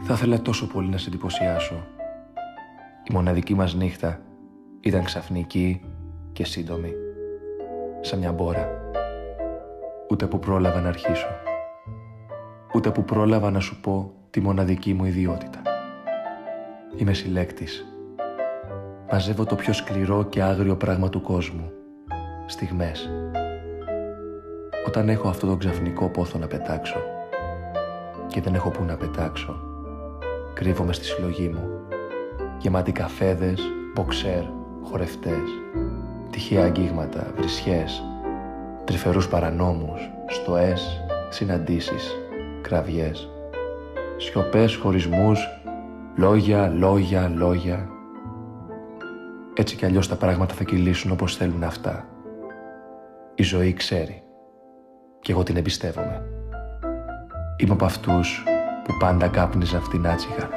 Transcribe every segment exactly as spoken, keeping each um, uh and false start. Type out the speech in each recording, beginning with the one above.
Θα ήθελα τόσο πολύ να σε εντυπωσιάσω. Η μοναδική μας νύχτα ήταν ξαφνική και σύντομη. Σαν μια μπόρα. Ούτε που πρόλαβα να αρχίσω. Ούτε που πρόλαβα να σου πω τη μοναδική μου ιδιότητα. Είμαι συλλέκτης. Μαζεύω το πιο σκληρό και άγριο πράγμα του κόσμου. Στιγμές. Όταν έχω αυτό το ξαφνικό πόθο να πετάξω και δεν έχω που να πετάξω, κρύβομαι στη συλλογή μου, γεμάτη καφέδες, μποξέρ, χορευτές, τυχαία αγγίγματα, βρισιές, τρυφερούς παρανόμους, στοές, συναντήσεις, κραυγές, σιωπές, χωρισμούς, λόγια, λόγια, λόγια. Έτσι κι αλλιώς τα πράγματα θα κυλήσουν όπως θέλουν αυτά. Η ζωή ξέρει. Κι εγώ την εμπιστεύομαι. Είμαι από αυτούς που πάντα κάπνιζαν φτηνά τσιγάρα.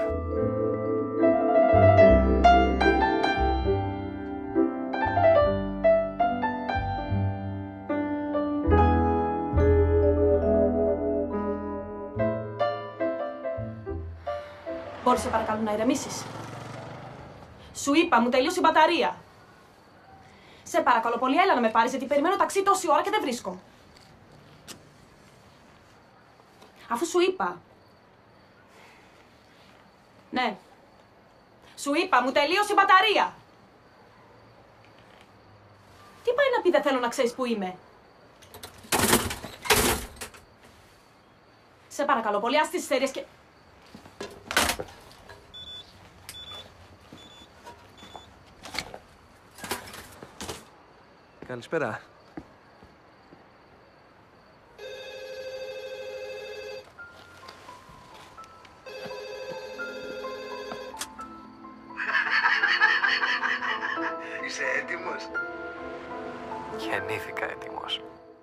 Μπορείς σε παρακαλώ να ηρεμήσεις? Σου είπα, μου τελείωσε η μπαταρία. Σε παρακαλώ πολύ, έλα να με πάρεις, γιατί περιμένω ταξί τόση ώρα και δεν βρίσκω. Αφού σου είπα. Ναι. Σου είπα, μου τελείωσε η μπαταρία. Τι πάει να πει δεν θέλω να ξέρεις που είμαι? Σε παρακαλώ πολύ, ας τις ιστορίες και... Καλησπέρα. Είσαι έτοιμος? Γεννήθηκα έτοιμος.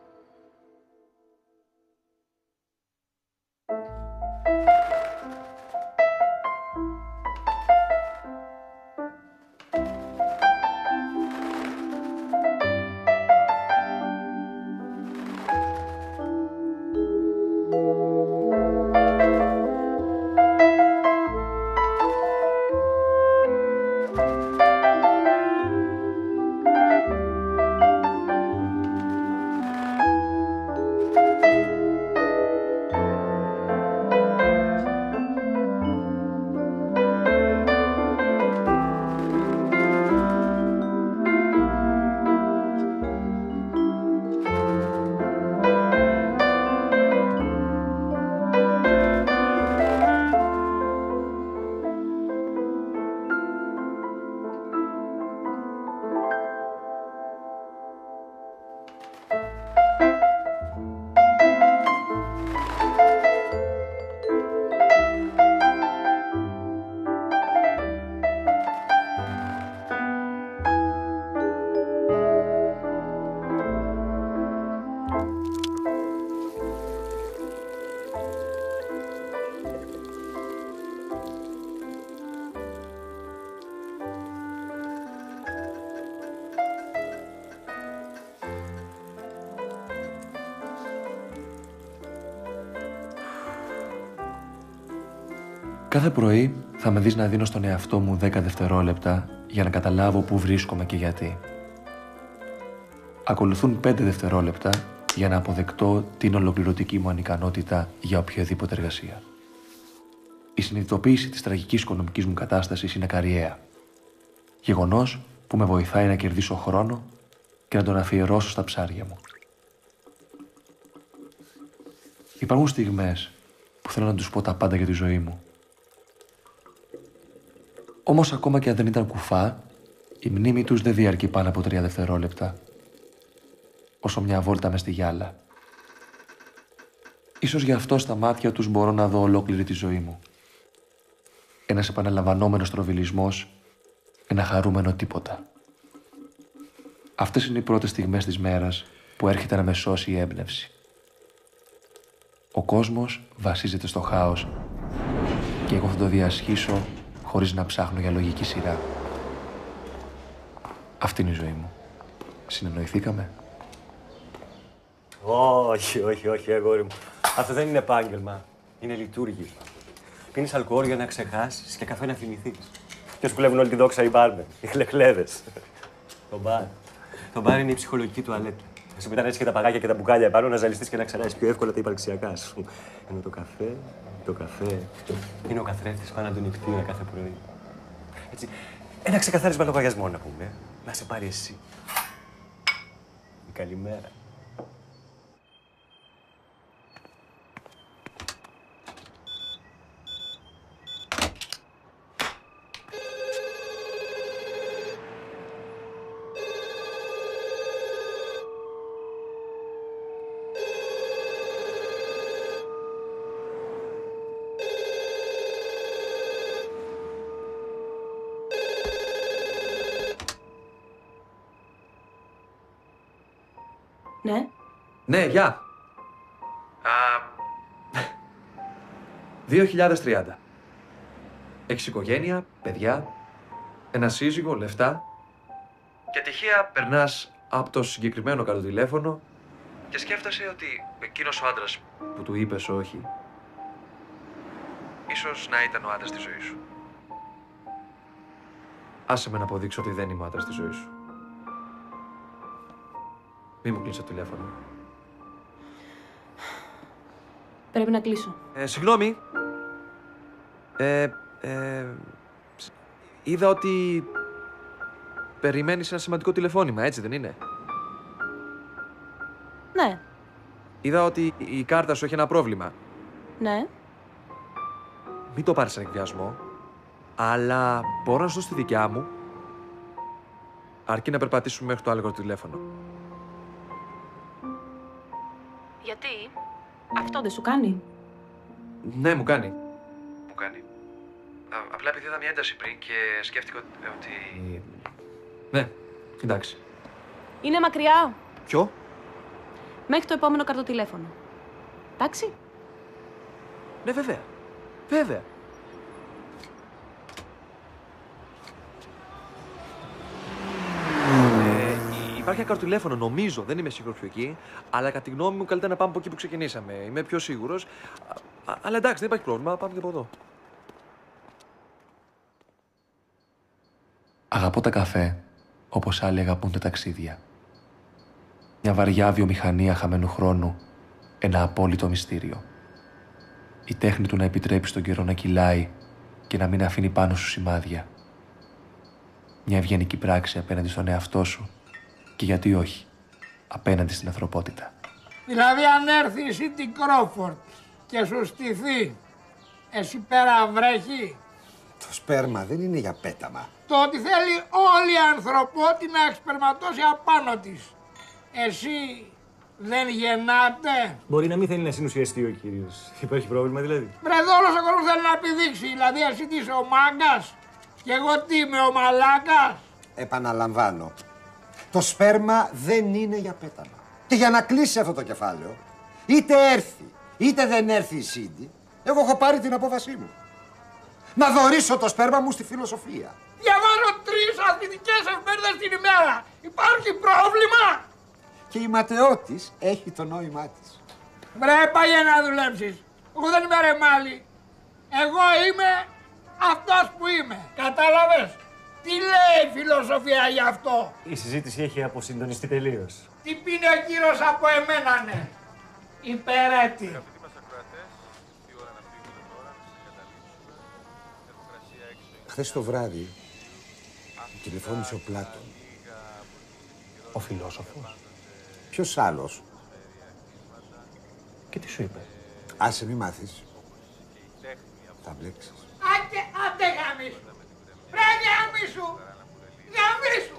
Κάθε πρωί θα με δεις να δίνω στον εαυτό μου δέκα δευτερόλεπτα για να καταλάβω πού βρίσκομαι και γιατί. Ακολουθούν πέντε δευτερόλεπτα για να αποδεκτώ την ολοκληρωτική μου ανικανότητα για οποιαδήποτε εργασία. Η συνειδητοποίηση της τραγικής οικονομικής μου κατάστασης είναι ακαριαία. Γεγονός που με βοηθάει να κερδίσω χρόνο και να τον αφιερώσω στα ψάρια μου. Υπάρχουν στιγμές που θέλω να τους πω τα πάντα για τη ζωή μου. Όμως ακόμα και αν δεν ήταν κουφά, η μνήμη τους δεν διαρκεί πάνω από τρία δευτερόλεπτα. Όσο μια βόλτα μες στη γυάλα. Ίσως γι' αυτό στα μάτια τους μπορώ να δω ολόκληρη τη ζωή μου. Ένας επαναλαμβανόμενος τροβιλισμός, ένα χαρούμενο τίποτα. Αυτές είναι οι πρώτες στιγμές της μέρας που έρχεται να με σώσει η έμπνευση. Ο κόσμος βασίζεται στο χάος και εγώ θα το διασχίσω χωρίς να ψάχνω για λογική σειρά. Αυτή είναι η ζωή μου. Συνεννοηθήκαμε? Όχι, όχι, όχι, αγόρι μου. Αυτό δεν είναι επάγγελμα. Είναι λειτουργήμα. Πίνεις αλκοόλ για να ξεχάσεις και καφέ να θυμηθείς. Ποιος που βλέπουν όλη τη δόξα οι μπάρμεν, οι χλεχλέδες. Το μπαρ. Το μπαρ είναι η ψυχολογική τουαλέτα. Σου πετάνε έτσι και τα παγάκια και τα μπουκάλια επάνω να ζαλιστείς και να ξεράσεις πιο εύκολα τα υπαρξιακά σου. Ενώ το καφέ, το καφέ είναι ο καθρέφτης πάνω από τον νυχτήρα κάθε πρωί. Έτσι, ένα ξεκαθάρισμα λογαριασμό να πούμε. Να σε πάρει εσύ. Καλημέρα. Ναι. Ναι, γεια. δύο χιλιάδες τριάντα. Έχεις οικογένεια, παιδιά, ένα σύζυγο, λεφτά και τυχαία περνάς από το συγκεκριμένο καρτοτηλέφωνο και σκέφτεσαι ότι εκείνος ο άντρας που του είπες όχι, ίσως να ήταν ο άντρας της ζωής σου. Άσε με να αποδείξω ότι δεν είμαι ο άντρας της ζωής σου. Μη μου κλείσεις το τηλέφωνο. Πρέπει να κλείσω. Ε, συγγνώμη. Ε, ε, είδα ότι περιμένεις ένα σημαντικό τηλεφώνημα, έτσι δεν είναι? Ναι. Είδα ότι η κάρτα σου έχει ένα πρόβλημα. Ναι. Μην το πάρεις σαν εκβιασμό, αλλά μπορώ να σου δώσω τη δικιά μου, αρκεί να περπατήσουμε μέχρι το άλλο τηλέφωνο. Γιατί? Αυτό δεν σου κάνει? Ναι, μου κάνει. Μου κάνει. Α, απλά επειδή είδα μια ένταση πριν και σκέφτηκα ότι... Ναι, εντάξει. Είναι μακριά. Ποιο? Μέχρι το επόμενο καρτοτηλέφωνο. Εντάξει. Ναι, βέβαια. Βέβαια. Υπάρχει ένα καρτοτηλέφωνο, νομίζω, δεν είμαι σίγουρος πιο εκεί, αλλά κατά τη γνώμη μου καλύτερα να πάμε από εκεί που ξεκινήσαμε. Είμαι πιο σίγουρος. Αλλά εντάξει, δεν υπάρχει πρόβλημα, πάμε και από εδώ. Αγαπώ τα καφέ, όπως άλλοι αγαπούν τα ταξίδια. Μια βαριά βιομηχανία χαμένου χρόνου, ένα απόλυτο μυστήριο. Η τέχνη του να επιτρέπει στον καιρό να κυλάει και να μην αφήνει πάνω σου σημάδια. Μια ευγενική πράξη απέναντι στον εαυτό σου. Και γιατί όχι, απέναντι στην ανθρωπότητα. Δηλαδή αν έρθει η Σίντι Κρόφορντ και σου στηθεί, εσύ πέρα βρέχει. Το σπέρμα δεν είναι για πέταμα. Το ότι θέλει όλη η ανθρωπότητα να εξπερματώσει απάνω της. Εσύ δεν γεννάτε? Μπορεί να μην θέλει να συνουσιαστεί ο κύριος. Υπάρχει πρόβλημα δηλαδή? Βρε, όλος ο κόσμος θέλει να επιδείξει. Δηλαδή εσύ τι είσαι ο μάγκας και εγώ τι είμαι ο μαλάκας? Επαναλαμβάνω. Το σπέρμα δεν είναι για πέταμα. Και για να κλείσει αυτό το κεφάλαιο, είτε έρθει, είτε δεν έρθει η Σίντι, εγώ έχω πάρει την απόφασή μου. Να δωρήσω το σπέρμα μου στη φιλοσοφία. Διαβάζω τρεις αθλητικές εφημερίδες την ημέρα. Υπάρχει πρόβλημα? Και η ματαιότης έχει το νόημά της. Βρε, πάει να δουλέψεις. Εγώ δεν είμαι ρεμάλι. Εγώ είμαι αυτός που είμαι. Κατάλαβες? Τι λέει η φιλοσοφία γι' αυτό? Η συζήτηση έχει αποσυντονιστεί τελείως. Τι πίνει ο κύριος από εμένα, ναι. Υπερέτη. Χθες το βράδυ μου τηλεφώνησε ο Πλάτων. Ο φιλόσοφος. Ποιος άλλος? Και τι σου είπε? Άσε μη μάθεις. Θα μπλέξεις. Άντε, άντε γαμίσου. Βρε γαμίσου. Γαμίσου.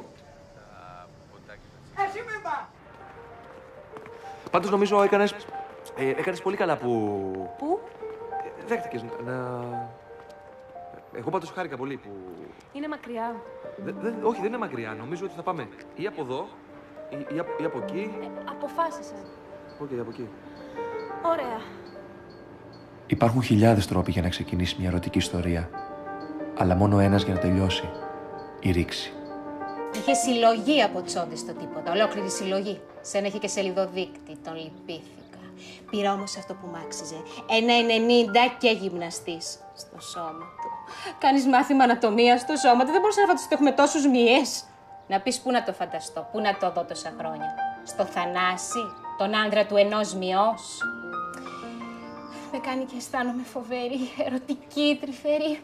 Εσύ μην πά. Πάντως νομίζω έκανες, ε, έκανες πολύ καλά που... Πού? Ε, δέχτηκες να... να... Εγώ πάντως χάρηκα πολύ που... Είναι μακριά. Δε, δε, όχι, δεν είναι μακριά. Νομίζω ότι θα πάμε ή από εδώ ή, ή, ή από εκεί. Ε, αποφάσισα. Οκ, okay, από εκεί. Ωραία. Υπάρχουν χιλιάδες τρόποι για να ξεκινήσει μια ερωτική ιστορία. Αλλά μόνο ένας για να τελειώσει. Η ρήξη. Είχε συλλογή από τσόντες στο τίποτα. Ολόκληρη συλλογή. Σεν έχει και σελίδο δείκτη. Τον λυπήθηκα. Πήρα όμως αυτό που μ' άξιζε. Ένα ενενήντα και γυμναστής στο σώμα του. Κάνεις μάθημα ανατομίας στο σώμα του. Δεν μπορούσα να φανταστώ ότι έχουμε τόσους μυές. Να πεις πού να το φανταστώ, πού να το δω τόσα χρόνια. Στο Θανάση, τον άνδρα του ενός μυός. Με κάνει και αισθάνομαι φοβερή, ερωτική, τρυφερή.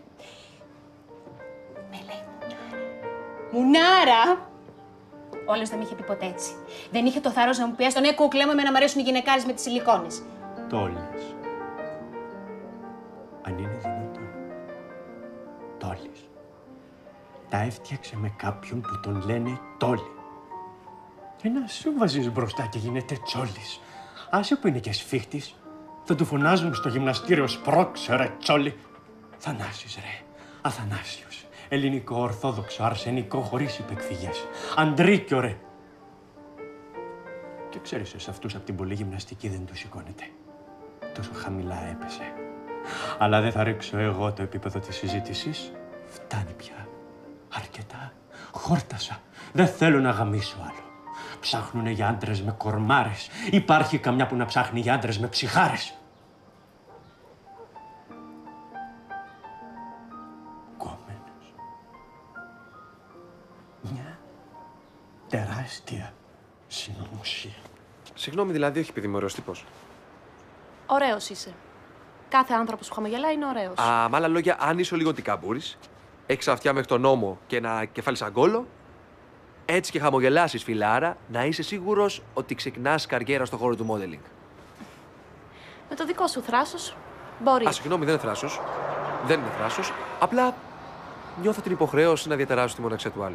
Με λέει Μουνάρα. Όλος δεν με είχε πει ποτέ έτσι. Δεν είχε το θάρρος να μου πει έστω ναι, κούκλα μου, εμένα μου αρέσουν οι γυναικάρες με τις σιλικόνες. Τόλης. Αν είναι δυνατόν. Τόλης. Τα έφτιαξε με κάποιον που τον λένε Τόλη. Και να σου βάζεις μπροστά και γίνεται Τσόλης. Άσε που είναι και σφίχτης. Θα του φωνάζουν στο γυμναστήριο σπρώξε ρε Τσόλη. Θανάσης ρε. Αθανάσιος. Ελληνικό, ορθόδοξο, αρσενικό, χωρίς υπεκφυγές. Αντρίκιο ρε. Και ξέρεις, σε αυτούς από την πολλή γυμναστική δεν του σηκώνεται. Τόσο χαμηλά έπεσε. Αλλά δεν θα ρίξω εγώ το επίπεδο της συζήτησης. Φτάνει πια. Αρκετά. Χόρτασα. Δεν θέλω να γαμίσω άλλο. Ψάχνουνε για άντρες με κορμάρες. Υπάρχει καμιά που να ψάχνει για άντρες με ψυχάρες. Κόμενος. Μια τεράστια συνωμοσία. Συγγνώμη, δηλαδή, όχι επειδή είμαι ωραίος τύπος. Ωραίος είσαι. Κάθε άνθρωπος που χαμογελάει είναι ωραίος. Α, με άλλα λόγια, αν είσαι λίγο τικαμπούρης, έχεις αυτιά μέχρι τον ώμο και ένα κεφάλι σαν κόλλο, έτσι και χαμογελάσεις, φιλάρα, να είσαι σίγουρος ότι ξεκινάς καριέρα στον χώρο του modeling. Με το δικό σου θράσος μπορεί. Α, συγγνώμη, δεν είναι θράσος. Δεν είναι θράσος. Απλά νιώθω την υποχρέωση να διατεράσω τη μοναξιά του άλλου.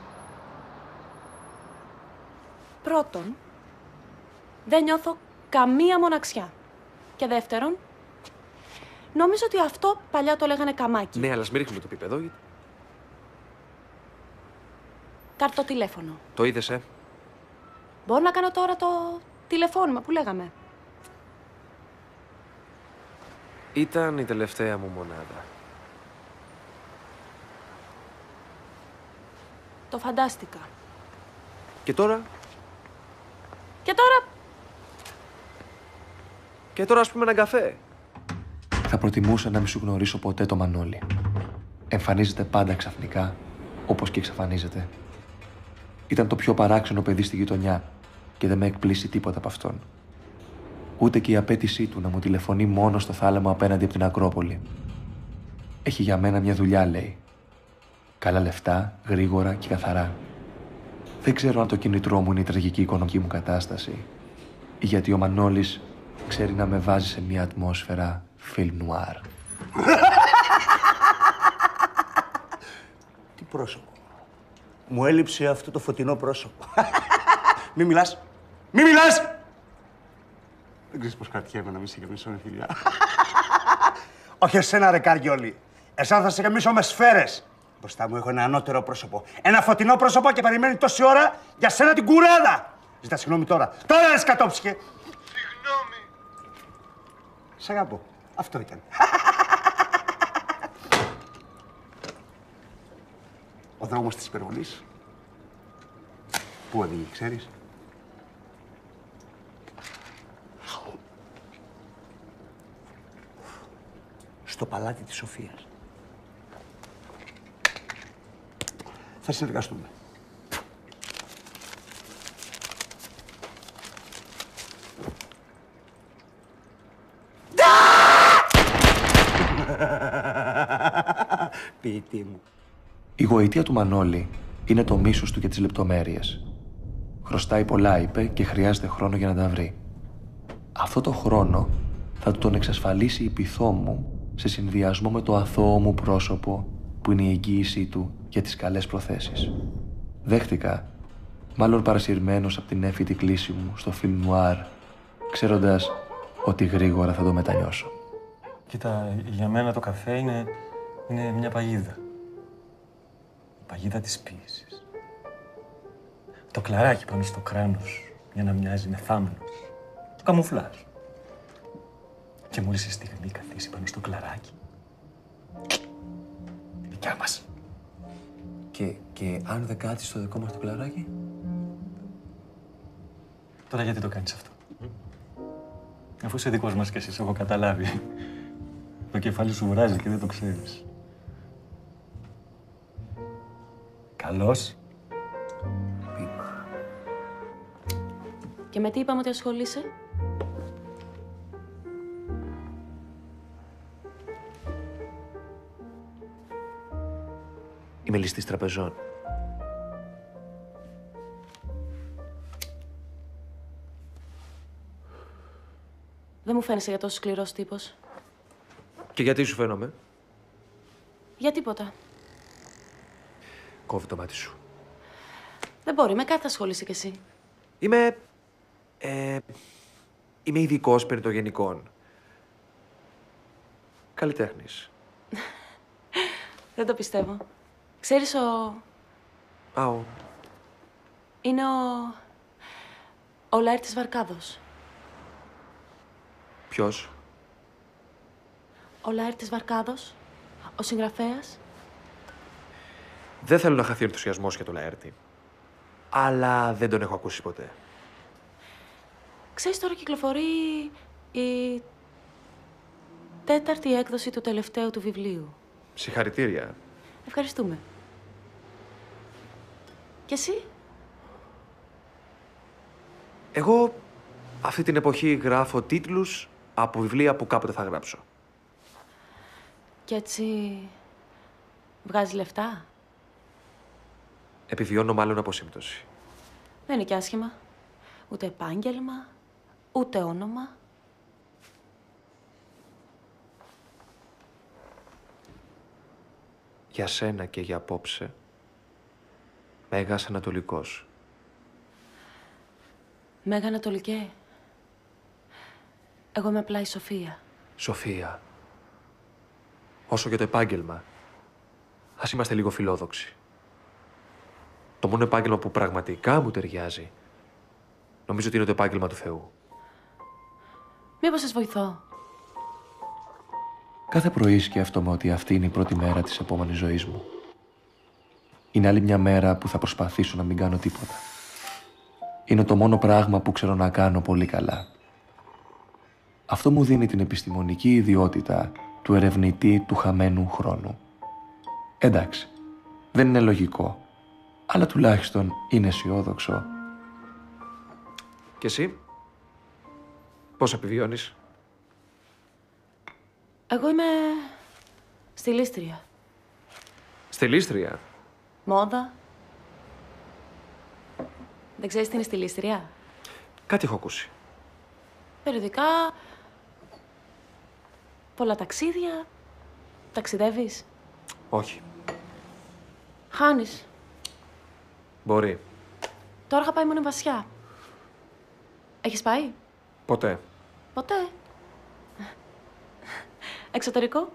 Πρώτον, δεν νιώθω καμία μοναξιά. Και δεύτερον, νόμιζα ότι αυτό παλιά το λέγανε καμάκι. Ναι, αλλά ας μην ρίχνουμε το επίπεδο. Κάρτο τηλέφωνο. Το είδες, ε. Μπορώ να κάνω τώρα το τηλεφώνημα που λέγαμε. Ήταν η τελευταία μου μονάδα. Το φαντάστηκα. Και τώρα... Και τώρα... Και τώρα ας πούμε έναν καφέ. Θα προτιμούσα να μην σου γνωρίσω ποτέ το Μανώλη. Εμφανίζεται πάντα ξαφνικά, όπως και εξαφανίζεται. Ήταν το πιο παράξενο παιδί στη γειτονιά και δεν με εκπλήσει τίποτα από αυτόν. Ούτε και η απέτησή του να μου τηλεφωνεί μόνο στο θάλαμο απέναντι από την Ακρόπολη. Έχει για μένα μια δουλειά, λέει. Καλά λεφτά, γρήγορα και καθαρά. Δεν ξέρω αν το κίνητρό μου είναι η τραγική οικονομική μου κατάσταση, γιατί ο Μανώλης ξέρει να με βάζει σε μια ατμόσφαιρα φιλμ νουάρ. Τι πρόσωπο. Μου έλειψε αυτό το φωτεινό πρόσωπο. Μη μιλάς. Μη μιλάς! Δεν ξέρεις πως κρατιέμαι να μην σε γεμίσω με φιλιά. Όχι εσένα ρε Καριόλη. Εσένα θα σε γεμίσω με σφαίρες. Μπροστά μου έχω ένα ανώτερο πρόσωπο. Ένα φωτεινό πρόσωπο και περιμένει τόση ώρα για σένα την κουράδα. Ζητά συγγνώμη τώρα. Τώρα ρε σκατόψυχε. Συγγνώμη. Σ' αγαπώ. Αυτό ήταν. Ο δρόμος της υπερβολής. Πού οδηγεί, ξέρεις? Στο παλάτι της Σοφίας. Θα συνεργαστούμε. Ποιητή μου. Η γοητεία του Μανώλη είναι το μίσος του για τις λεπτομέρειες. Χρωστάει πολλά, είπε, και χρειάζεται χρόνο για να τα βρει. Αυτό το χρόνο θα του τον εξασφαλίσει η πειθό μου σε συνδυασμό με το αθώο μου πρόσωπο που είναι η εγγύησή του για τις καλές προθέσεις. Δέχτηκα, μάλλον παρασυρμένος από την έφητη κλίση μου στο φιλμ νουάρ, ξέροντας ότι γρήγορα θα το μετανιώσω. Κοίτα, για μένα το καφέ είναι, είναι μια παγίδα. Η παγίδα της πίεσης. Το κλαράκι πάνω στο κράνος για να μοιάζει με θάμνος. Το καμουφλάζ. Και μόλις η στιγμή καθίσει πάνω στο κλαράκι. Η δικιά μας. Και, και αν δεν κάτσεις στο δικό μας το κλαράκι? Τώρα γιατί το κάνεις αυτό? Αφού είσαι δικός μας κι εσύ, έχω καταλάβει. Το κεφάλι σου βράζει και δεν το ξέρεις. Καλώς. Πήμα. Και με τι είπαμε ότι ασχολείσαι? Είμαι ληστής τραπεζών. Δεν μου φαίνεσαι για τόσο σκληρός τύπος. Και γιατί σου φαίνομαι? Για τίποτα. Κόβει το μάτι σου. Δεν μπορεί, με κάτι θα ασχολείσαι κι εσύ. Είμαι... Ε, είμαι ειδικός περί των γενικών. Καλλιτέχνης. Δεν το πιστεύω. Ξέρεις ο... Α, ο... Είναι ο... ο Λαέρτης Βαρκάδος. Ποιος? Ο Λαέρτης Βαρκάδος, ο συγγραφέας. Δεν θέλω να χαθεί ο ενθουσιασμός για το Λαέρτη. Αλλά δεν τον έχω ακούσει ποτέ. Ξέρεις, τώρα κυκλοφορεί η τέταρτη έκδοση του τελευταίου του βιβλίου. Συγχαρητήρια. Ευχαριστούμε. Και εσύ? Εγώ αυτή την εποχή γράφω τίτλους από βιβλία που κάποτε θα γράψω. Κι έτσι βγάζει λεφτά. Επιβιώνω μάλλον από σύμπτωση. Δεν είναι κι άσχημα. Ούτε επάγγελμα, ούτε όνομα. Για σένα και για απόψε, Μέγας Ανατολικός. Μέγα Ανατολικέ. Εγώ είμαι απλά η Σοφία. Σοφία. Όσο για το επάγγελμα, ας είμαστε λίγο φιλόδοξοι. Το μόνο επάγγελμα που πραγματικά μου ταιριάζει, νομίζω ότι είναι το επάγγελμα του Θεού. Μήπως σας βοηθώ? Κάθε πρωί σκέφτομαι ότι αυτή είναι η πρώτη μέρα της επόμενης ζωής μου. Είναι άλλη μια μέρα που θα προσπαθήσω να μην κάνω τίποτα. Είναι το μόνο πράγμα που ξέρω να κάνω πολύ καλά. Αυτό μου δίνει την επιστημονική ιδιότητα του ερευνητή του χαμένου χρόνου. Εντάξει, δεν είναι λογικό, αλλά τουλάχιστον είναι αισιόδοξο. Και εσύ, πώς επιβιώνεις? Εγώ είμαι στυλίστρια. Στυλίστρια? Μόδα. Δεν ξέρεις τι είναι στυλίστρια? Κάτι έχω ακούσει. Περιοδικά, πολλά ταξίδια. Ταξιδεύεις? Όχι. Χάνεις. Μπορεί. Τώρα είχα πάει μόνο Βασιά. Έχεις πάει? Ποτέ. Ποτέ. Εξωτερικό.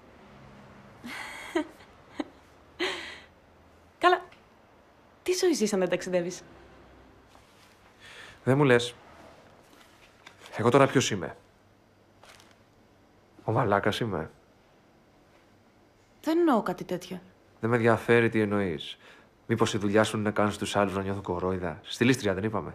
Καλά. Τι ζωή ζεις αν δεν ταξιδεύεις? Δεν μου λες. Εγώ τώρα ποιος είμαι? Ο μαλάκας είμαι? Δεν εννοώ κάτι τέτοιο. Δεν με ενδιαφέρει τι εννοείς. Μήπως η δουλειά σου είναι να κάνεις τους άλλους να νιώθουν κορόιδα? Στυλίστρια δεν είπαμε?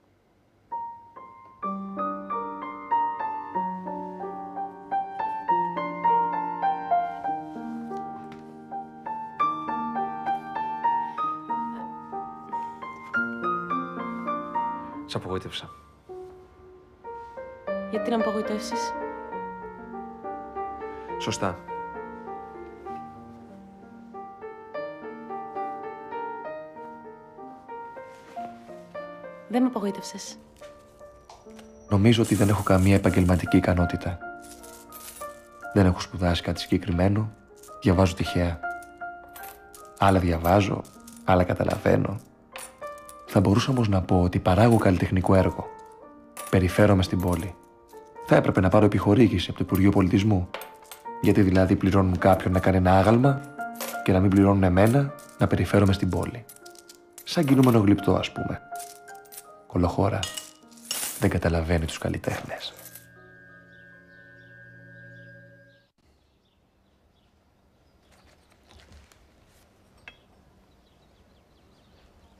Σ' απογοήτευσα. Γιατί να με απογοητεύσεις? Σωστά. Δεν με απογοήτευσες. Νομίζω ότι δεν έχω καμία επαγγελματική ικανότητα. Δεν έχω σπουδάσει κάτι συγκεκριμένο. Διαβάζω τυχαία. Άλλα διαβάζω, άλλα καταλαβαίνω. Θα μπορούσα όμως να πω ότι παράγω καλλιτεχνικό έργο. Περιφέρομαι στην πόλη. Θα έπρεπε να πάρω επιχορήγηση από το Υπουργείο Πολιτισμού. Γιατί δηλαδή πληρώνουν κάποιον να κάνει ένα άγαλμα και να μην πληρώνουν εμένα να περιφέρομαι στην πόλη. Σαν κινούμενο γλυπτό, ας πούμε. Κολοχώρα δεν καταλαβαίνει τους καλλιτέχνες.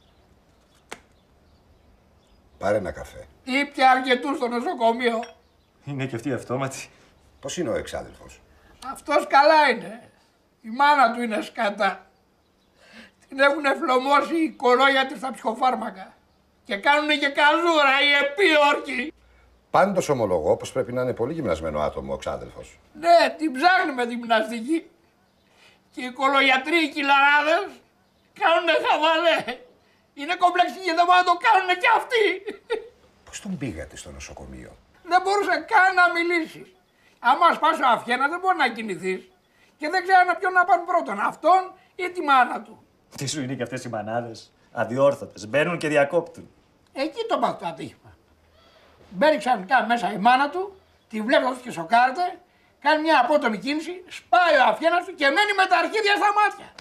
Πάρε ένα καφέ. Ήπια αρκετού στο νοσοκομείο. Είναι και αυτή η αυτόματη. Πώς είναι ο εξάδελφος? Αυτός καλά είναι. Η μάνα του είναι σκατά. Την έχουν εφλωμώσει οι κορόγια της στα ψυχοφάρμακα. Και κάνουνε και καζούρα οι επίορκοι. Πάντως ομολογώ πως πρέπει να είναι πολύ γυμνασμένο άτομο ο εξάδελφος. Ναι, την ψάχνει με τη γυμναστική. Και οι κολογιατροί, οι κυλαράδες, κάνουνε χαβαλέ. Είναι κομπλεξικοί και δεν μπορούν να το κάνουνε κι αυτοί. Πώς τον πήγατε στο νοσοκομείο? Δεν μπορούσε καν να μιλήσει. Άμα σπάσει ο αφιένα δεν μπορεί να κινηθείς. Και δεν ξέρανε ποιον να πάνε πρώτον, αυτόν ή τη μάνα του. Τι σου είναι και αυτές οι μανάδες. Αδιόρθωτες. Μπαίνουν και διακόπτουν. Εκεί το πάθει το ατύχημα. Μπαίνει ξαφνικά μέσα η μάνα του, τη βλέπει αυτό και σοκάρεται, κάνει μια απότομη κίνηση, σπάει ο αφιένας του και μένει με τα αρχίδια στα μάτια.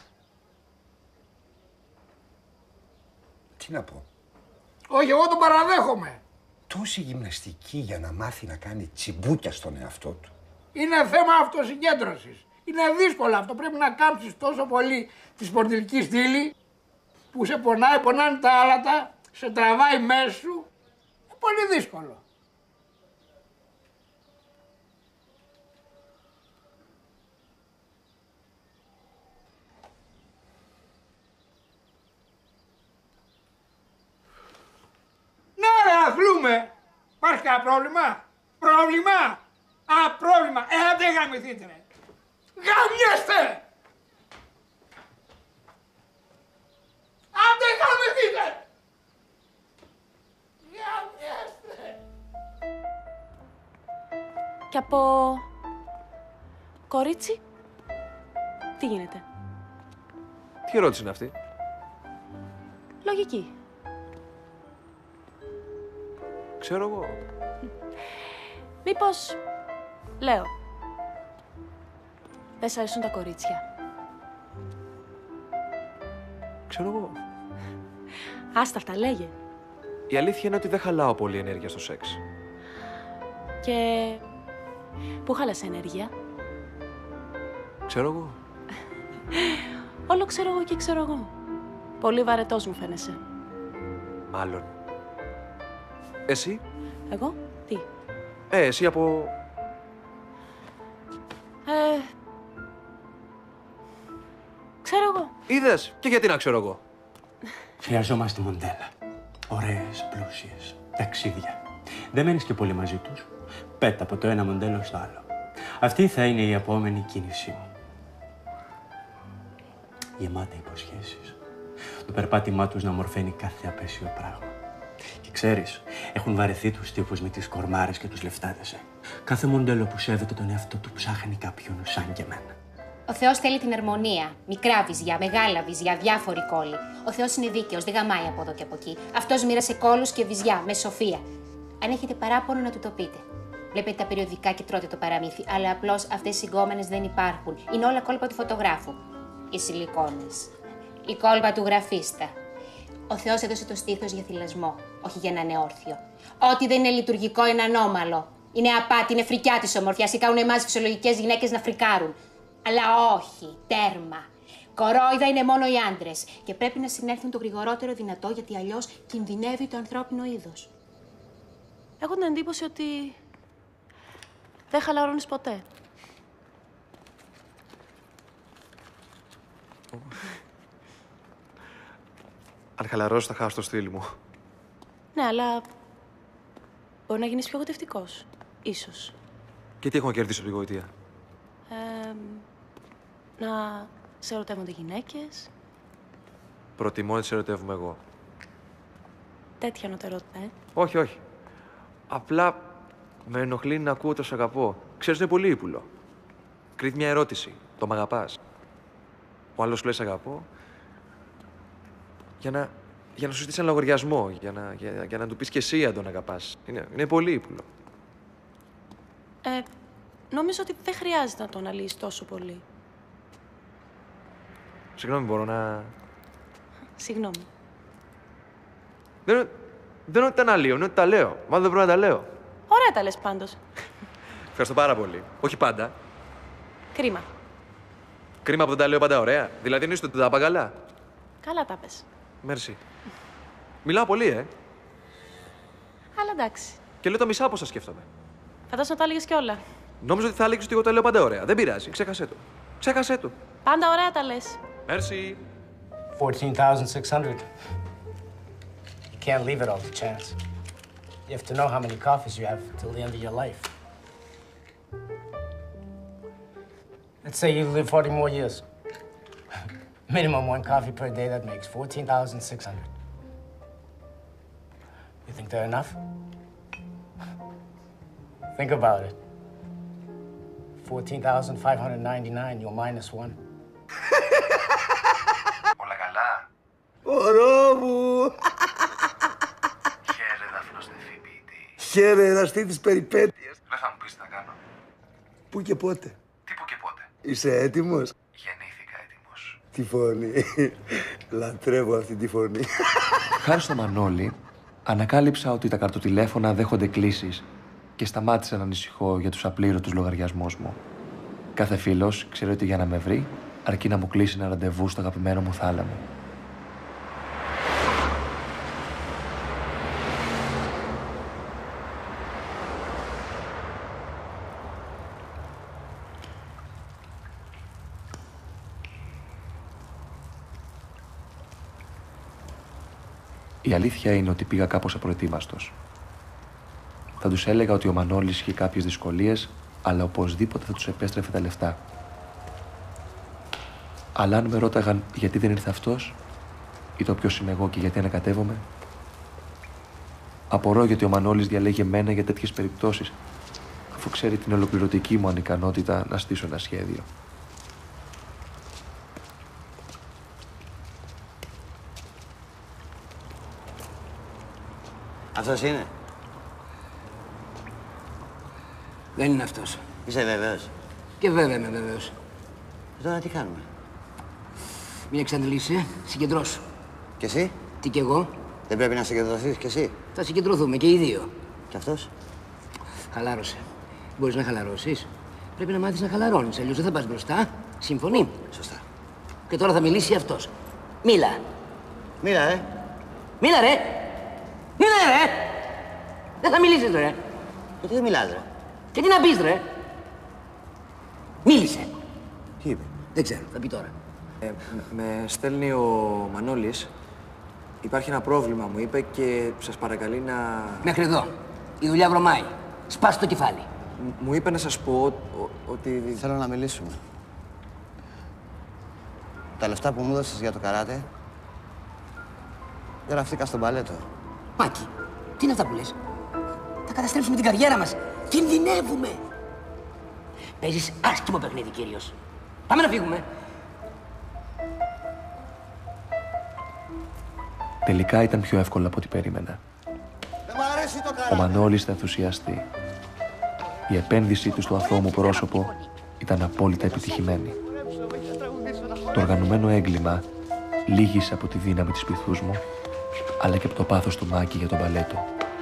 Τι να πω? Όχι, εγώ τον παραδέχομαι. Τόση γυμναστική για να μάθει να κάνει τσιμπούκια στον εαυτό του. Είναι θέμα αυτοσυγκέντρωσης. Είναι δύσκολο αυτό. Πρέπει να κάμψεις τόσο πολύ τη σπονδυλική στήλη που σε πονάει, πονάνε τα άλατα, σε τραβάει μέσα σου. Είναι πολύ δύσκολο. Ναι ρε, αθλούμε. Υπάρχει κανένα πρόβλημα? Πρόβλημα? Α, πρόβλημα. Ε, αν δεν γαμηθείτε ρε. Γαμιέστε! Αν δεν γαμηθείτε! Γαμιέστε! Και από... κορίτσι, τι γίνεται? Τι ερώτηση είναι αυτή? Λογική. Ξέρω εγώ. Μήπως... λέω. Δεν σ' αρέσουν τα κορίτσια? Ξέρω εγώ. Άστα αυτά, λέγε. Η αλήθεια είναι ότι δεν χαλάω πολύ ενέργεια στο σεξ. Και... πού χάλασε ενέργεια? Ξέρω εγώ. Όλο ξέρω εγώ και ξέρω εγώ. Πολύ βαρετός μου φαίνεσαι. Μάλλον. Εσύ? Εγώ? Τι? Ε, εσύ από... Ε... ξέρω εγώ. Είδες. Και γιατί να ξέρω εγώ? Χρειαζόμαστε μοντέλα. Ωραίες, πλούσιες, ταξίδια. Δεν μένεις και πολύ μαζί τους. Πέτα από το ένα μοντέλο στο άλλο. Αυτή θα είναι η επόμενη κίνησή μου. Γεμάτα υποσχέσεις. Το περπάτημά τους να μορφαίνει κάθε απέσιο πράγμα. Και ξέρεις, έχουν βαρεθεί τους τύπους με τις κορμάρες και τους λεφτάδες. Ε. Κάθε μοντέλο που σέβεται τον εαυτό του ψάχνει κάποιον σαν και εμένα. Ο Θεός θέλει την αρμονία. Μικρά βυζιά, μεγάλα βυζιά, διάφοροι κόλλοι. Ο Θεός είναι δίκαιος, δεν γαμάει από εδώ και από εκεί. Αυτός μοίρασε κόλλους και βυζιά με Σοφία. Αν έχετε παράπονο να του το πείτε. Βλέπετε τα περιοδικά και τρώτε το παραμύθι, αλλά απλώς αυτές οι συγκόμενες δεν υπάρχουν. Είναι όλα κόλπα του φωτογράφου. Οι σιλικόνες. Η κόλπα του γραφίστα. Ο Θεός έδωσε το στήθος για θυλασμό, όχι για να είναι όρθιο. Ό,τι δεν είναι λειτουργικό είναι ανώμαλο. Είναι απάτη, είναι φρικιά της ομορφιάς ή κάνουν εμάς φυσιολογικές γυναίκες να φρικάρουν. Αλλά όχι, τέρμα. Κορόιδα είναι μόνο οι άντρες και πρέπει να συνέλθουν το γρηγορότερο δυνατό, γιατί αλλιώς κινδυνεύει το ανθρώπινο είδος. Έχω την εντύπωση ότι δεν χαλαρώνεις ποτέ. Αν χαλαρώσω θα χάσω το στυλ μου. Ναι, αλλά μπορεί να γίνεις πιο γοητευτικός. Ίσως. Και τι έχω να κερδίσω από τη γοητεία? Ε, να σε ερωτεύονται γυναίκες. Προτιμώ να τις ερωτεύομαι εγώ. Τέτοια νοτερότητα, ε. Όχι, όχι. Απλά με ενοχλεί να ακούω το σ' αγαπώ. Ξέρεις, είναι πολύ ύπουλο. Κρύβει μια ερώτηση. Το μ' αγαπάς? Ο άλλος λέει σ' αγαπώ για να, για να σου ζητήσει ένα λογαριασμό, για να, για, για να του πεις και εσύ αν τον αγαπάς. Είναι, είναι πολύ ύπουλο. Ε, νομίζω ότι δεν χρειάζεται να το αναλύεις τόσο πολύ. Συγγνώμη, μπορώ να... Συγγνώμη. Δεν, δεν είναι ότι τα αναλύω, είναι ότι τα λέω. Μάλλον δεν πρέπει να τα λέω. Ωραία τα λες πάντως. Ευχαριστώ πάρα πολύ. Όχι πάντα. Κρίμα. Κρίμα που δεν τα λέω πάντα ωραία. Δηλαδή εννοείς ότι τα είπα καλά? Καλά τα πες. Μέρσι. Μιλάω πολύ, ε. Αλλά εντάξει. Και λέω τα μισά πόσα σκέφτομαι. Φαντάζομαι να τα έλεγες κι όλα. Νόμιζα ότι θα έλεγες ότι εγώ τα λέω πάντα ωραία. Δεν πειράζει. Ξέχασέ το. Ξέχασέ το. Πάντα ωραία τα λες. Merci. fourteen thousand six hundred. You can't leave it all to chance. You have to know how many coffees you have till the end of your life. Let's say you live forty more years. Minimum one coffee per day, that makes fourteen thousand six hundred. You think they're enough? Think about it. fourteen thousand five hundred ninety-nine, you're minus one. Όλα καλά. Ωρό μου! Χαίρε δαφνοστεφίπητη. Χαίρε εραστή της περιπέτειας. Δεν θα μου πεις τι θα κάνω. Πού και πότε. Τι που και πότε. Είσαι έτοιμος. Γεννήθηκα έτοιμος. Τι φωνή. Λατρεύω αυτή τη φωνή. Χάρη στο Μανώλη, ανακάλυψα ότι τα καρτοτηλέφωνα δέχονται κλήσεις και σταμάτησα να ανησυχώ για τους απλήρωτους λογαριασμούς μου. Κάθε φίλος ξέρει ότι για να με βρει, αρκεί να μου κλείσει ένα ραντεβού στο αγαπημένο μου θάλαμο. Η αλήθεια είναι ότι πήγα κάπως απροετοίμαστος. Θα τους έλεγα ότι ο Μανώλης είχε κάποιες δυσκολίες, αλλά οπωσδήποτε θα τους επέστρεφε τα λεφτά. Αλλά αν με ρώταγαν γιατί δεν ήρθε αυτός, ή το ποιος είμαι εγώ και γιατί ανακατεύομαι, απορώ γιατί ο Μανώλης διαλέγει εμένα για τέτοιες περιπτώσεις, αφού ξέρει την ολοκληρωτική μου ανικανότητα να στήσω ένα σχέδιο. Αυτός είναι. Δεν είναι αυτός. Είσαι βέβαιος. Και βέβαια είμαι βέβαιος. Και τώρα τι κάνουμε. Μην εξαντλείσαι, συγκεντρώσου. Και εσύ. Τι κι εγώ. Δεν πρέπει να συγκεντρωθείς κι εσύ. Θα συγκεντρωθούμε και οι δύο. Κι αυτός. Χαλάρωσε. Μπορείς να χαλαρώσεις. Πρέπει να μάθεις να χαλαρώνεις, αλλιώς δεν θα πας μπροστά. Συμφωνεί. Σωστά. Και τώρα θα μιλήσει αυτός. Μίλα. Μίλα, ε. Μίλα, ρε. Μίλα, ρε. Δεν θα μιλήσεις, ρε. Γιατί δεν μιλάς, ρε. Και τι να πεις, ρε. Μίλησε. Τι είπε. Δεν ξέρω, θα πει τώρα. Ε, με στέλνει ο Μανώλης. Υπάρχει ένα πρόβλημα, μου είπε, και σας παρακαλεί να... Μέχρι εδώ. Η δουλειά βρωμάει. Σπάσε το κεφάλι. Μου είπε να σας πω ότι... Θέλω να μιλήσουμε. Τα λεφτά που μου έδωσες για το καράτε, γραφτήκα στον παλέτο. Μάκη, τι είναι αυτά που λες. Θα καταστρέψουμε την καριέρα μας. Κινδυνεύουμε. Παίζεις άσχημο παιχνίδι, κύριος. Πάμε να φύγουμε. Τελικά ήταν πιο εύκολο από ό,τι περίμενα. Δεν μου αρέσει το καράτε. Ο Μανώλης θα ενθουσιαστεί. Η επένδυσή του στο αθώο μου πρόσωπο ήταν απόλυτα επιτυχημένη. Το οργανωμένο έγκλημα λύγησε από τη δύναμη της πυθούς μου, αλλά και από το πάθος του Μάκη για τον μπαλέτο.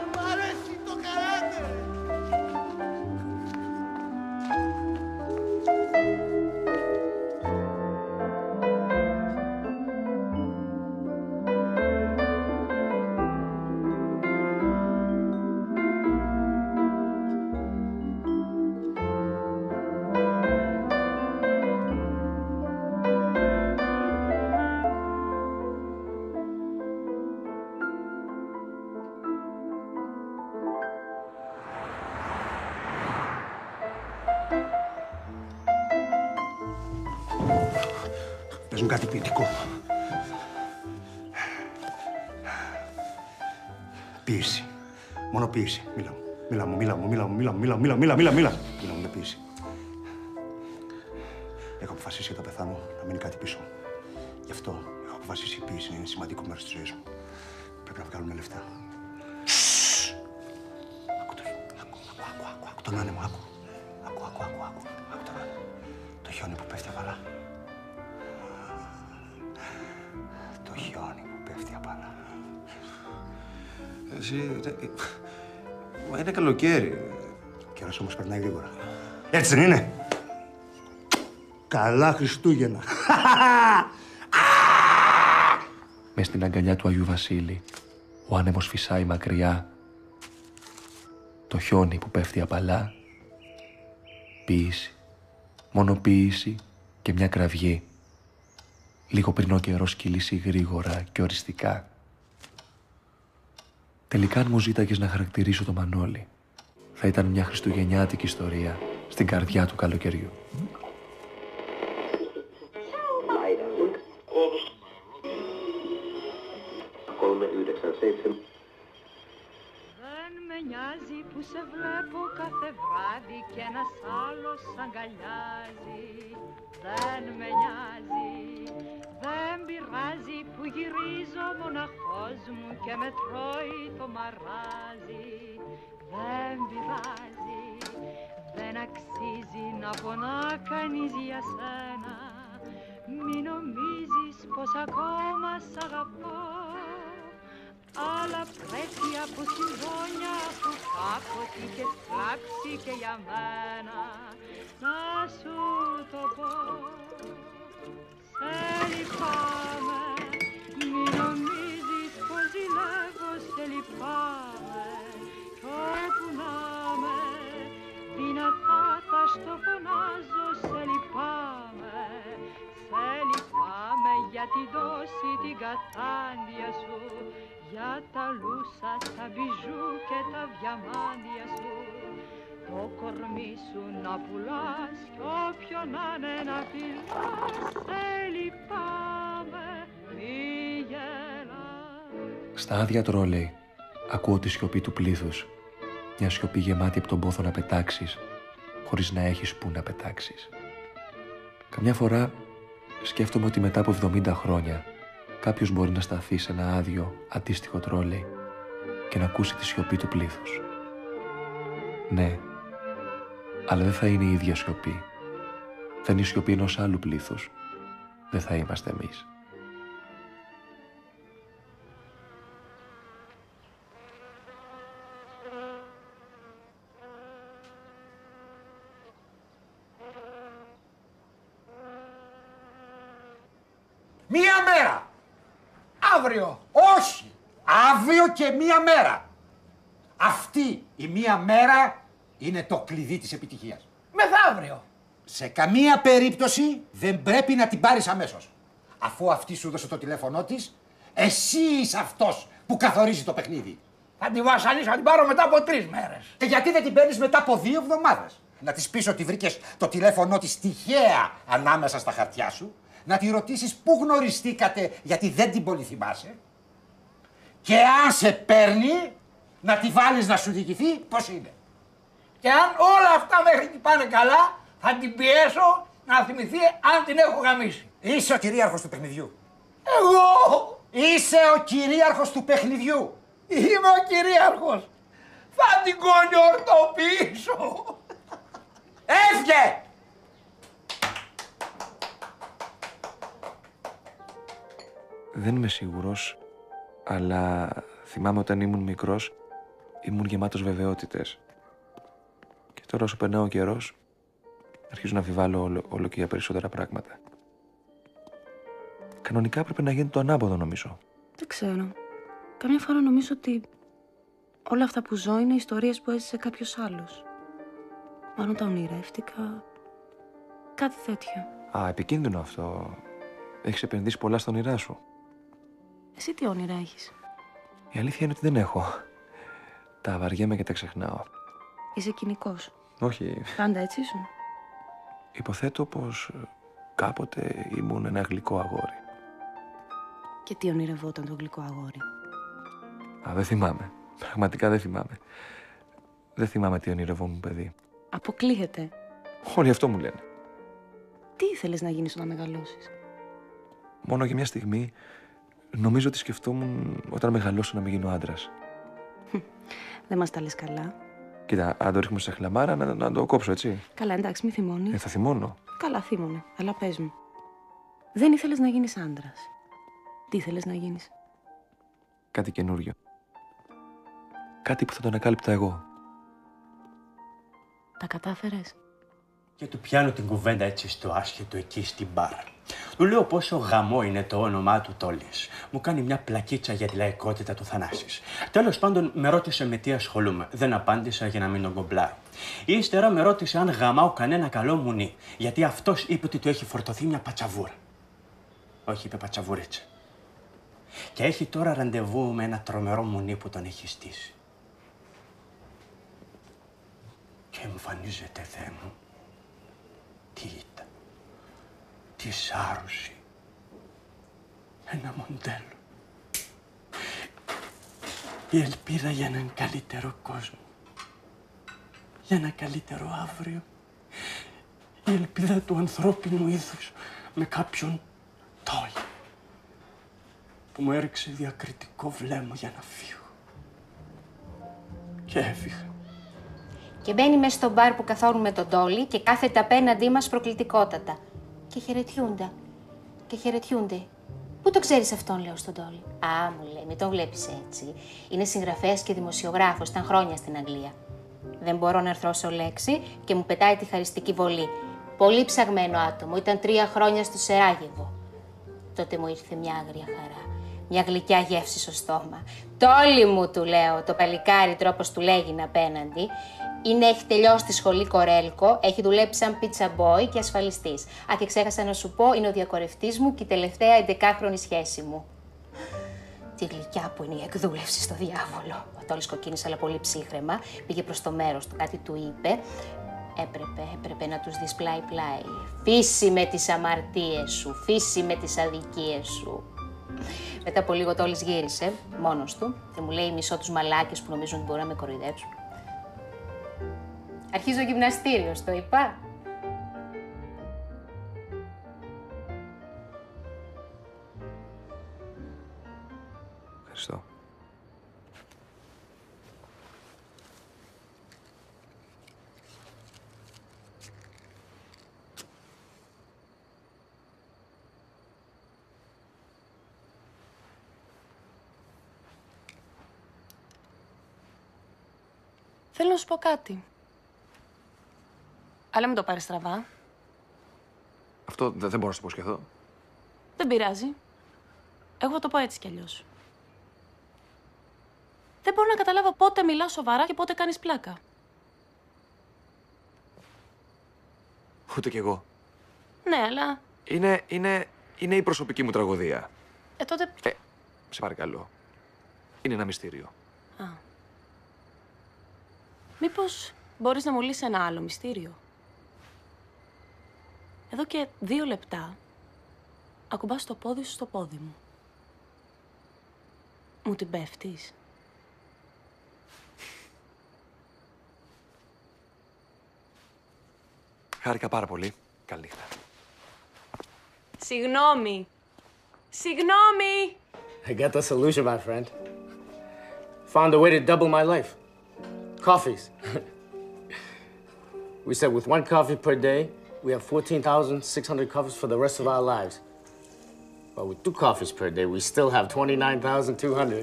Πες μου κάτι ποιητικό. Ποίηση. Μόνο ποίηση. Μίλα μου. Μίλα μου, μίλα μου, μίλα μου, μίλα μου, μίλα μου, μίλα, μίλα, μίλα, μίλα. Μίλα μου για ποίηση. Έχω αποφασίσει όταν πεθάνω να μείνει κάτι πίσω. Γι' αυτό έχω αποφασίσει η ποίηση να είναι σημαντικό μέρος της ζωής μου. Πρέπει να βγάλουμε λεφτά. Άκου το. Άκου, άκου, άκου, άκου τον άνεμο, άκου. Άκου, άκου, άκου, άκου. Άκου τον άνεμο. Το χιόνι που πέφτει απαλά. Το χιόνι που πέφτει απαλά. Εσύ... Μα είναι καλοκαίρι. Ο καιρός όμως περνάει γρήγορα. Έτσι δεν είναι. Καλά Χριστούγεννα. Μες στην αγκαλιά του Αγίου Βασίλη, ο άνεμος φυσάει μακριά. Το το χιόνι που πέφτει απαλά, ποίηση, μόνο ποίηση και μια κραυγή, λίγο πριν ο καιρός κυλήσει γρήγορα και οριστικά. Τελικά αν μου ζήταγες να χαρακτηρίσω το Μανώλη, θα ήταν μια χριστουγεννιάτικη ιστορία στην καρδιά του καλοκαιριού. Δεν με νοιάζει που σε βλέπω κάθε βράδυ κι ένας άλλος αγκαλιάζει. Δεν με νοιάζει, δεν πειράζει που γυρίζω μοναχός μου και με τρώει το μαράζι. Δεν πειράζει, δεν αξίζει να πονά κανείς για σένα. Μη νομίζεις πως ακόμα σ' αγαπώ. Αλλά πρέπει από συντόνια που κάποτε είχες φλάξει και για μένα να σου το πω. Σε λυπάμαι, μη νομίζεις πως ζηλεύω, σε λυπάμαι. Κι όπου να με, δυνατά θα στο φωνάζω, σε λυπάμαι. Σε λυπάμαι για την δόση την κατάντια σου, για τα λούσα, τα μπιζού και τα διαμάντια σου. Το κορμί σου να πουλάς κι όποιον να είναι να φυλάς. Σε λυπάμαι, μη γελάς. Στα άδεια τρόλεϊ ακούω τη σιωπή του πλήθους. Μια σιωπή γεμάτη από τον πόθο να πετάξεις, χωρίς να έχεις που να πετάξεις. Καμιά φορά σκέφτομαι ότι μετά από εβδομήντα χρόνια κάποιος μπορεί να σταθεί σε ένα άδειο, αντίστοιχο τρόλεϊ και να ακούσει τη σιωπή του πλήθους. Ναι, αλλά δεν θα είναι η ίδια σιωπή. Θα είναι η σιωπή ενός άλλου πλήθους. Δεν θα είμαστε εμείς. Μία μέρα! Αύριο! Όχι! Αύριο και μία μέρα! Αυτή η μία μέρα είναι το κλειδί της επιτυχίας. Μεθαύριο! Σε καμία περίπτωση δεν πρέπει να την πάρεις αμέσως. Αφού αυτή σου δώσε το τηλέφωνό της, εσύ είσαι αυτός που καθορίζει το παιχνίδι. Θα την βασανίσω, θα την πάρω μετά από τρεις μέρες. Και γιατί δεν την παίρνεις μετά από δύο εβδομάδες? Να της πεις ότι βρήκες το τηλέφωνό της τυχαία ανάμεσα στα χαρτιά σου, να τη ρωτήσεις πού γνωριστήκατε γιατί δεν την πολύ θυμάσαι, και αν σε παίρνει, να τη βάλεις να σου διηγηθεί πώς είναι. Και αν όλα αυτά μέχρι εκεί πάνε καλά, θα την πιέσω να θυμηθεί αν την έχω γαμίσει. Είσαι ο κυρίαρχος του παιχνιδιού. Εγώ! Είσαι ο κυρίαρχος του παιχνιδιού. Είμαι ο κυρίαρχος. Θα την κονιορτοποιήσω. Έφυγε! Δεν είμαι σίγουρος, αλλά θυμάμαι όταν ήμουν μικρός, ήμουν γεμάτος βεβαιότητες. Και τώρα όσο περνάει ο καιρός, αρχίζω να αμφιβάλλω όλο, όλο και για περισσότερα πράγματα. Κανονικά έπρεπε να γίνει το ανάποδο, νομίζω. Δεν ξέρω. Καμιά φορά νομίζω ότι όλα αυτά που ζω είναι ιστορίες που έζησε κάποιος άλλος. Μάλλον τα ονειρεύτηκα. Κάτι τέτοιο. Α, επικίνδυνο αυτό. Έχεις επενδύσει πολλά στα όνειρά σου. Εσύ τι όνειρα έχεις? Η αλήθεια είναι ότι δεν έχω. Τα βαριέμαι και τα ξεχνάω. Είσαι κοινικός? Όχι. Πάντα έτσι ήσουν? Υποθέτω πως κάποτε ήμουν ένα γλυκό αγόρι. Και τι ονειρευόταν το γλυκό αγόρι? Α, δεν θυμάμαι. Πραγματικά δεν θυμάμαι. Δεν θυμάμαι τι ονειρευόμουν, παιδί. Αποκλείεται. Όλοι αυτό μου λένε. Τι ήθελες να γίνεις όταν μεγαλώσεις? Μόνο για μια στιγμή νομίζω ότι σκεφτόμουν όταν μεγαλώσω να μην γίνω άντρας. Δεν μας τα λες καλά. Κοίτα, αν το ρίχνουμε σε χλαμάρα, να, να το κόψω, έτσι. Καλά, εντάξει, μη θυμώνεις. Ε, θα θυμώνω. Καλά, θύμωνε. Αλλά πες μου. Δεν ήθελες να γίνεις άντρας. Τι ήθελες να γίνεις? Κάτι καινούριο. Κάτι που θα το ανακάλυπτα εγώ. Τα κατάφερες? Και του πιάνω την κουβέντα έτσι στο άσχετο εκεί στην μπαρ. Του λέω πόσο γαμό είναι το όνομά του Τόλης. Μου κάνει μια πλακίτσα για τη λαϊκότητα του Θανάσης. Τέλος πάντων, με ρώτησε με τι ασχολούμαι. Δεν απάντησα για να μην τον κομπλάρω. Ύστερα με ρώτησε αν γαμάω κανένα καλό μουνί. Γιατί αυτός είπε ότι του έχει φορτωθεί μια πατσαβούρα. Όχι, είπε πατσαβουρίτσα. Και έχει τώρα ραντεβού με ένα τρομερό μουνί που τον έχει στήσει. Και εμφανίζεται, Θεέ μου, τι ήταν, τι σάρωση, ένα μοντέλο. Η ελπίδα για έναν καλύτερο κόσμο, για ένα καλύτερο αύριο. Η ελπίδα του ανθρώπινου είδους με κάποιον Τόλι που μου έριξε διακριτικό βλέμμα για να φύγω. Και έφυγα. Και μπαίνει μέσα στο μπαρ που καθόρουν με τον Τόλι και κάθεται απέναντί μας προκλητικότατα. Και χαιρετιούνται. Και χαιρετιούνται. Πού το ξέρεις αυτόν, λέω στον Τόλι. Α, μου λέει, μην τον βλέπεις έτσι. Είναι συγγραφέας και δημοσιογράφος, ήταν χρόνια στην Αγγλία. Δεν μπορώ να αρθρώσω λέξη και μου πετάει τη χαριστική βολή. Πολύ ψαγμένο άτομο, ήταν τρία χρόνια στο Σεράγεβο. Τότε μου ήρθε μια άγρια χαρά. Μια γλυκιά γεύση στο στόμα. Τόλι μου, του λέω, το παλικάρι τρόπος του λέγει απέναντι. Είναι, έχει τελειώσει τη σχολή Κορέλκο, έχει δουλέψει σαν πίτσα boy και ασφαλιστής. Α, και ξέχασα να σου πω, είναι ο διακορευτής μου και η τελευταία εντεκάχρονη σχέση μου. Τι γλυκιά που είναι η εκδούλευση στο διάβολο. Ο Τόλης κοκκίνησε, αλλά πολύ ψύχρεμα. Πήγε προς το μέρος του, κάτι του είπε. Έπρεπε, έπρεπε να τους δεις πλάι-πλάι. Φύση με τις αμαρτίες σου, φύση με τις αδικίες σου. Μετά από λίγο Τόλης γύρισε, μόνος του, και μου λέει μισό τους μαλάκες που νομίζουν ότι μπορούν να με κοροϊδέψουν. Αρχίζω γυμναστήριο, στο είπα. Ευχαριστώ. Θέλω να σου πω κάτι. Αλλά μην το πάρεις στραβά. Αυτό δεν, δεν μπορώ να σου το υποσχεθώ. Δεν πειράζει. Εγώ θα το πω έτσι κι αλλιώς. Δεν μπορώ να καταλάβω πότε μιλάω σοβαρά και πότε κάνεις πλάκα. Ούτε κι εγώ. Ναι, αλλά... Είναι, είναι, είναι η προσωπική μου τραγωδία. Ε, τότε... Ε, σε παρακαλώ. Είναι ένα μυστήριο. Α. Μήπως μπορείς να μου λύσεις ένα άλλο μυστήριο. Εδώ και δύο λεπτά ακουμπάς το πόδι σου στο πόδι μου. Μου την πέφτεις. Χάρηκα πάρα πολύ. Καληνύχτα. Συγγνώμη. Συγγνώμη. I got the solution, my friend. Found a way to double my life. Coffees. We said with one coffee per day, we have fourteen thousand six hundred coffees for the rest of our lives. But with two coffees per day, we still have twenty-nine thousand two hundred.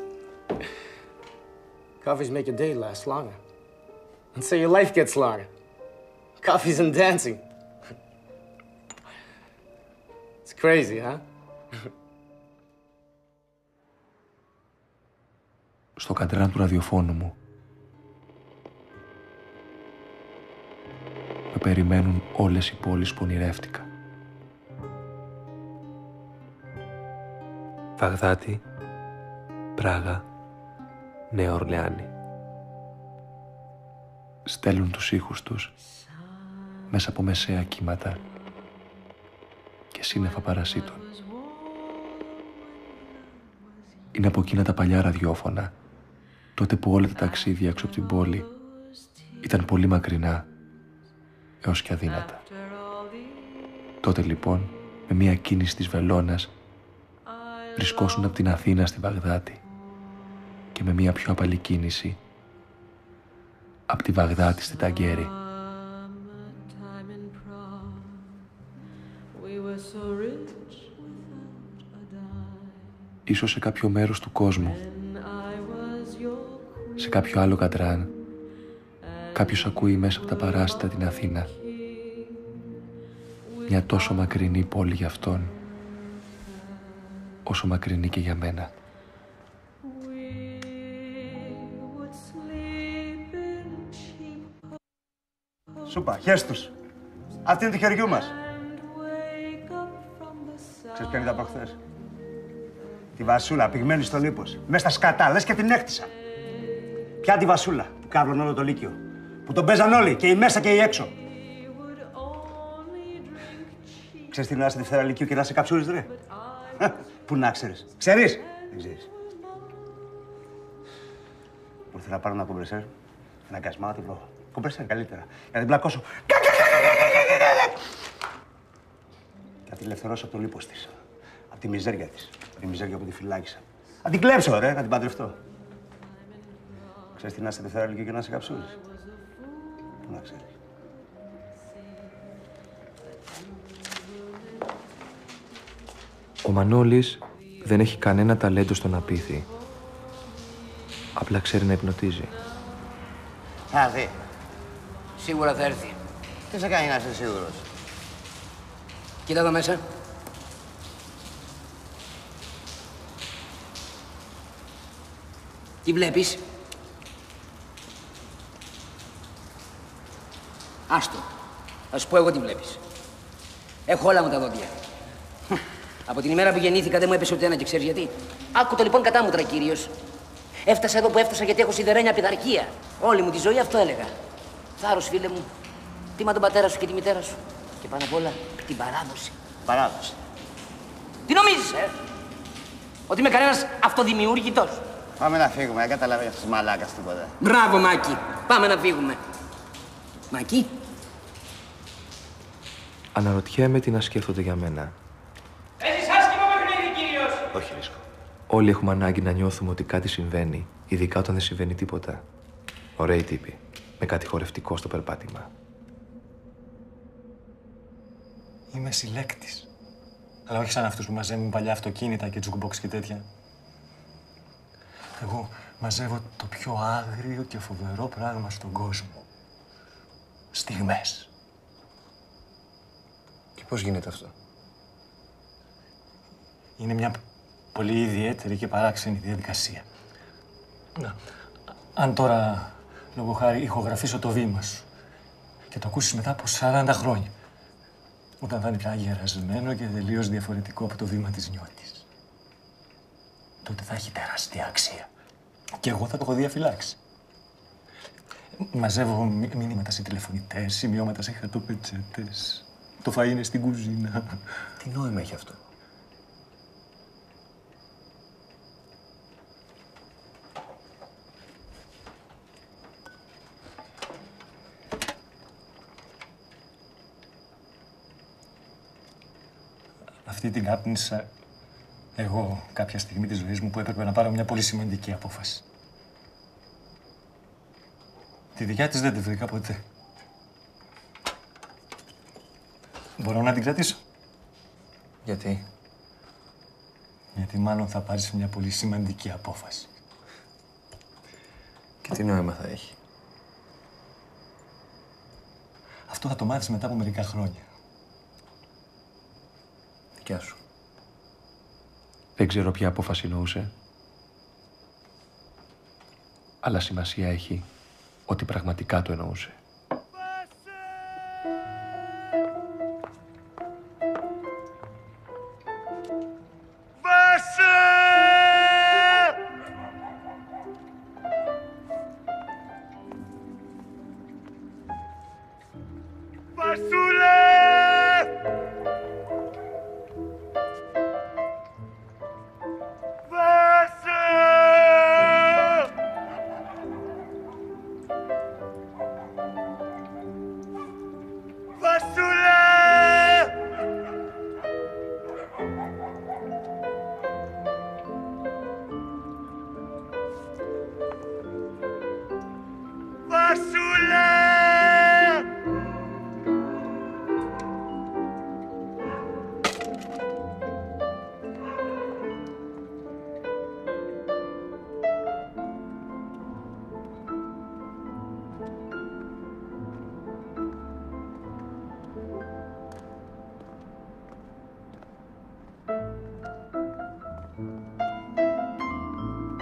Coffees make a day last longer. And so your life gets longer. Coffees and dancing. It's crazy, huh? Στο καντράν του ραδιοφώνου μου με περιμένουν όλες οι πόλεις που ονειρεύτηκα. Βαγδάτη, Πράγα, Νέα Ορλεάνη. Στέλνουν τους ήχους τους μέσα από μεσαία κύματα και σύννεφα παρασίτων. Είναι από εκείνα τα παλιά ραδιόφωνα, τότε που όλα τα ταξίδια έξω από την πόλη ήταν πολύ μακρινά έως και αδύνατα. Τότε λοιπόν, με μια κίνηση της βελόνας, βρισκόσουν από την Αθήνα στη Βαγδάτη και με μια πιο απαλή κίνηση από τη Βαγδάτη στη Ταγκέρη. Ίσως σε κάποιο μέρος του κόσμου, σε κάποιο άλλο κατράν, κάποιος ακούει μέσα από τα παράσιτα την Αθήνα Μια τόσο μακρινή πόλη για αυτόν, όσο μακρινή και για μένα. Σούπα, χες τους. Αυτή είναι του χεριού μας. Ξέρεις ποια είναι από χθες? Τη Βασούλα, πυγμένη στο λίπος. Μες στα σκατά, λες και την έκτισα. Ποια τη Βασούλα, που κάβλωνε όλο το Λύκειο. Που τον παίζαν όλοι, και οι μέσα και οι έξω. Ξέρεις τι είναι να είσαι Δευτέρα Λυκείου και να είσαι καψούρης, ρε? Πού να ξέρεις. Ξέρεις? Δεν ξέρεις. Μου ήρθε να πάρω ένα κομπρεσέρ. Ένα γκασμά, τι βρω. Κομπρεσέρ καλύτερα. Για να την πλακώσω. Και να την ελευθερώσω από το λίπος της. Από τη μιζέρια της. Από τη μιζέρια που τη φυλάκισα. Να την κλέψω, ρε, να την παντρευτώ. Ξέρεις τι να είσαι Δευτέρα Λυκείου και να είσαι καψούρης. Πού να ξέρεις. Ο Μανώλης δεν έχει κανένα ταλέντο στο να πείθει. Απλά ξέρει να υπνοτίζει. Θα έρθει. Σίγουρα θα έρθει. Τι σε κάνει να είσαι σίγουρος? Κοίτα εδώ μέσα. Τι βλέπεις? Άστο. Θα σου πω εγώ τι βλέπεις. Έχω όλα μου τα δόντια. Από την ημέρα που γεννήθηκα δεν μου έπεσε ούτε ένα και ξέρεις γιατί. Άκου το λοιπόν κατάμουτρα, κύριος. Έφτασα εδώ που έφτασα γιατί έχω σιδερένια πειθαρχία. Όλη μου τη ζωή αυτό έλεγα. Θάρρος, φίλε μου. Τίμα τον πατέρα σου και τη μητέρα σου. Και πάνω απ' όλα την παράδοση. Παράδοση. Τι νομίζεις, ε? Ότι είμαι κανένας αυτοδημιούργητος? Πάμε να φύγουμε, δεν καταλαβαίνεις αυτός μαλάκας τίποτα. Μπράβο, Μάκη. Πάμε να φύγουμε. Μάκη. Αναρωτιέμαι τι να σκέφτονται για μένα. Έχεις άσχημο παιχνίδι, κύριος. Όχι, ρίσκο. Όλοι έχουμε ανάγκη να νιώθουμε ότι κάτι συμβαίνει, ειδικά όταν δεν συμβαίνει τίποτα. Ωραίοι τύποι, με κάτι χορευτικό στο περπάτημα. Είμαι συλλέκτης. Αλλά όχι σαν αυτούς που μαζεύουν παλιά αυτοκίνητα και jukebox και τέτοια. Εγώ μαζεύω το πιο άγριο και φοβερό πράγμα στον κόσμο. Στιγμές. Και πώς γίνεται αυτό? Είναι μια πολύ ιδιαίτερη και παράξενη διαδικασία. Να, αν τώρα, λόγω χάρη, ηχογραφήσω το βήμα σου και το ακούσεις μετά από σαράντα χρόνια, όταν θα είναι πια γερασμένο και τελείως διαφορετικό από το βήμα της νιώτης, τότε θα έχει τεράστια αξία. Και εγώ θα το έχω διαφυλάξει. Μαζεύω μηνύματα σε τηλεφωνητές, σημειώματα σε χαρτοπετσέτες. Το φαΐ είναι στην κουζίνα. Τι νόημα έχει αυτό? Αυτή την κάπνισα εγώ κάποια στιγμή της ζωής μου που έπρεπε να πάρω μια πολύ σημαντική απόφαση. Τη δικιά της δεν τη βρήκα ποτέ. Μπορώ να την κρατήσω? Γιατί? Γιατί μάλλον θα πάρεις μια πολύ σημαντική απόφαση. Και τι νόημα θα έχει? Αυτό θα το μάθεις μετά από μερικά χρόνια. Δικιά σου. Δεν ξέρω ποια απόφαση εννοούσε. Αλλά σημασία έχει ότι πραγματικά το εννοούσε.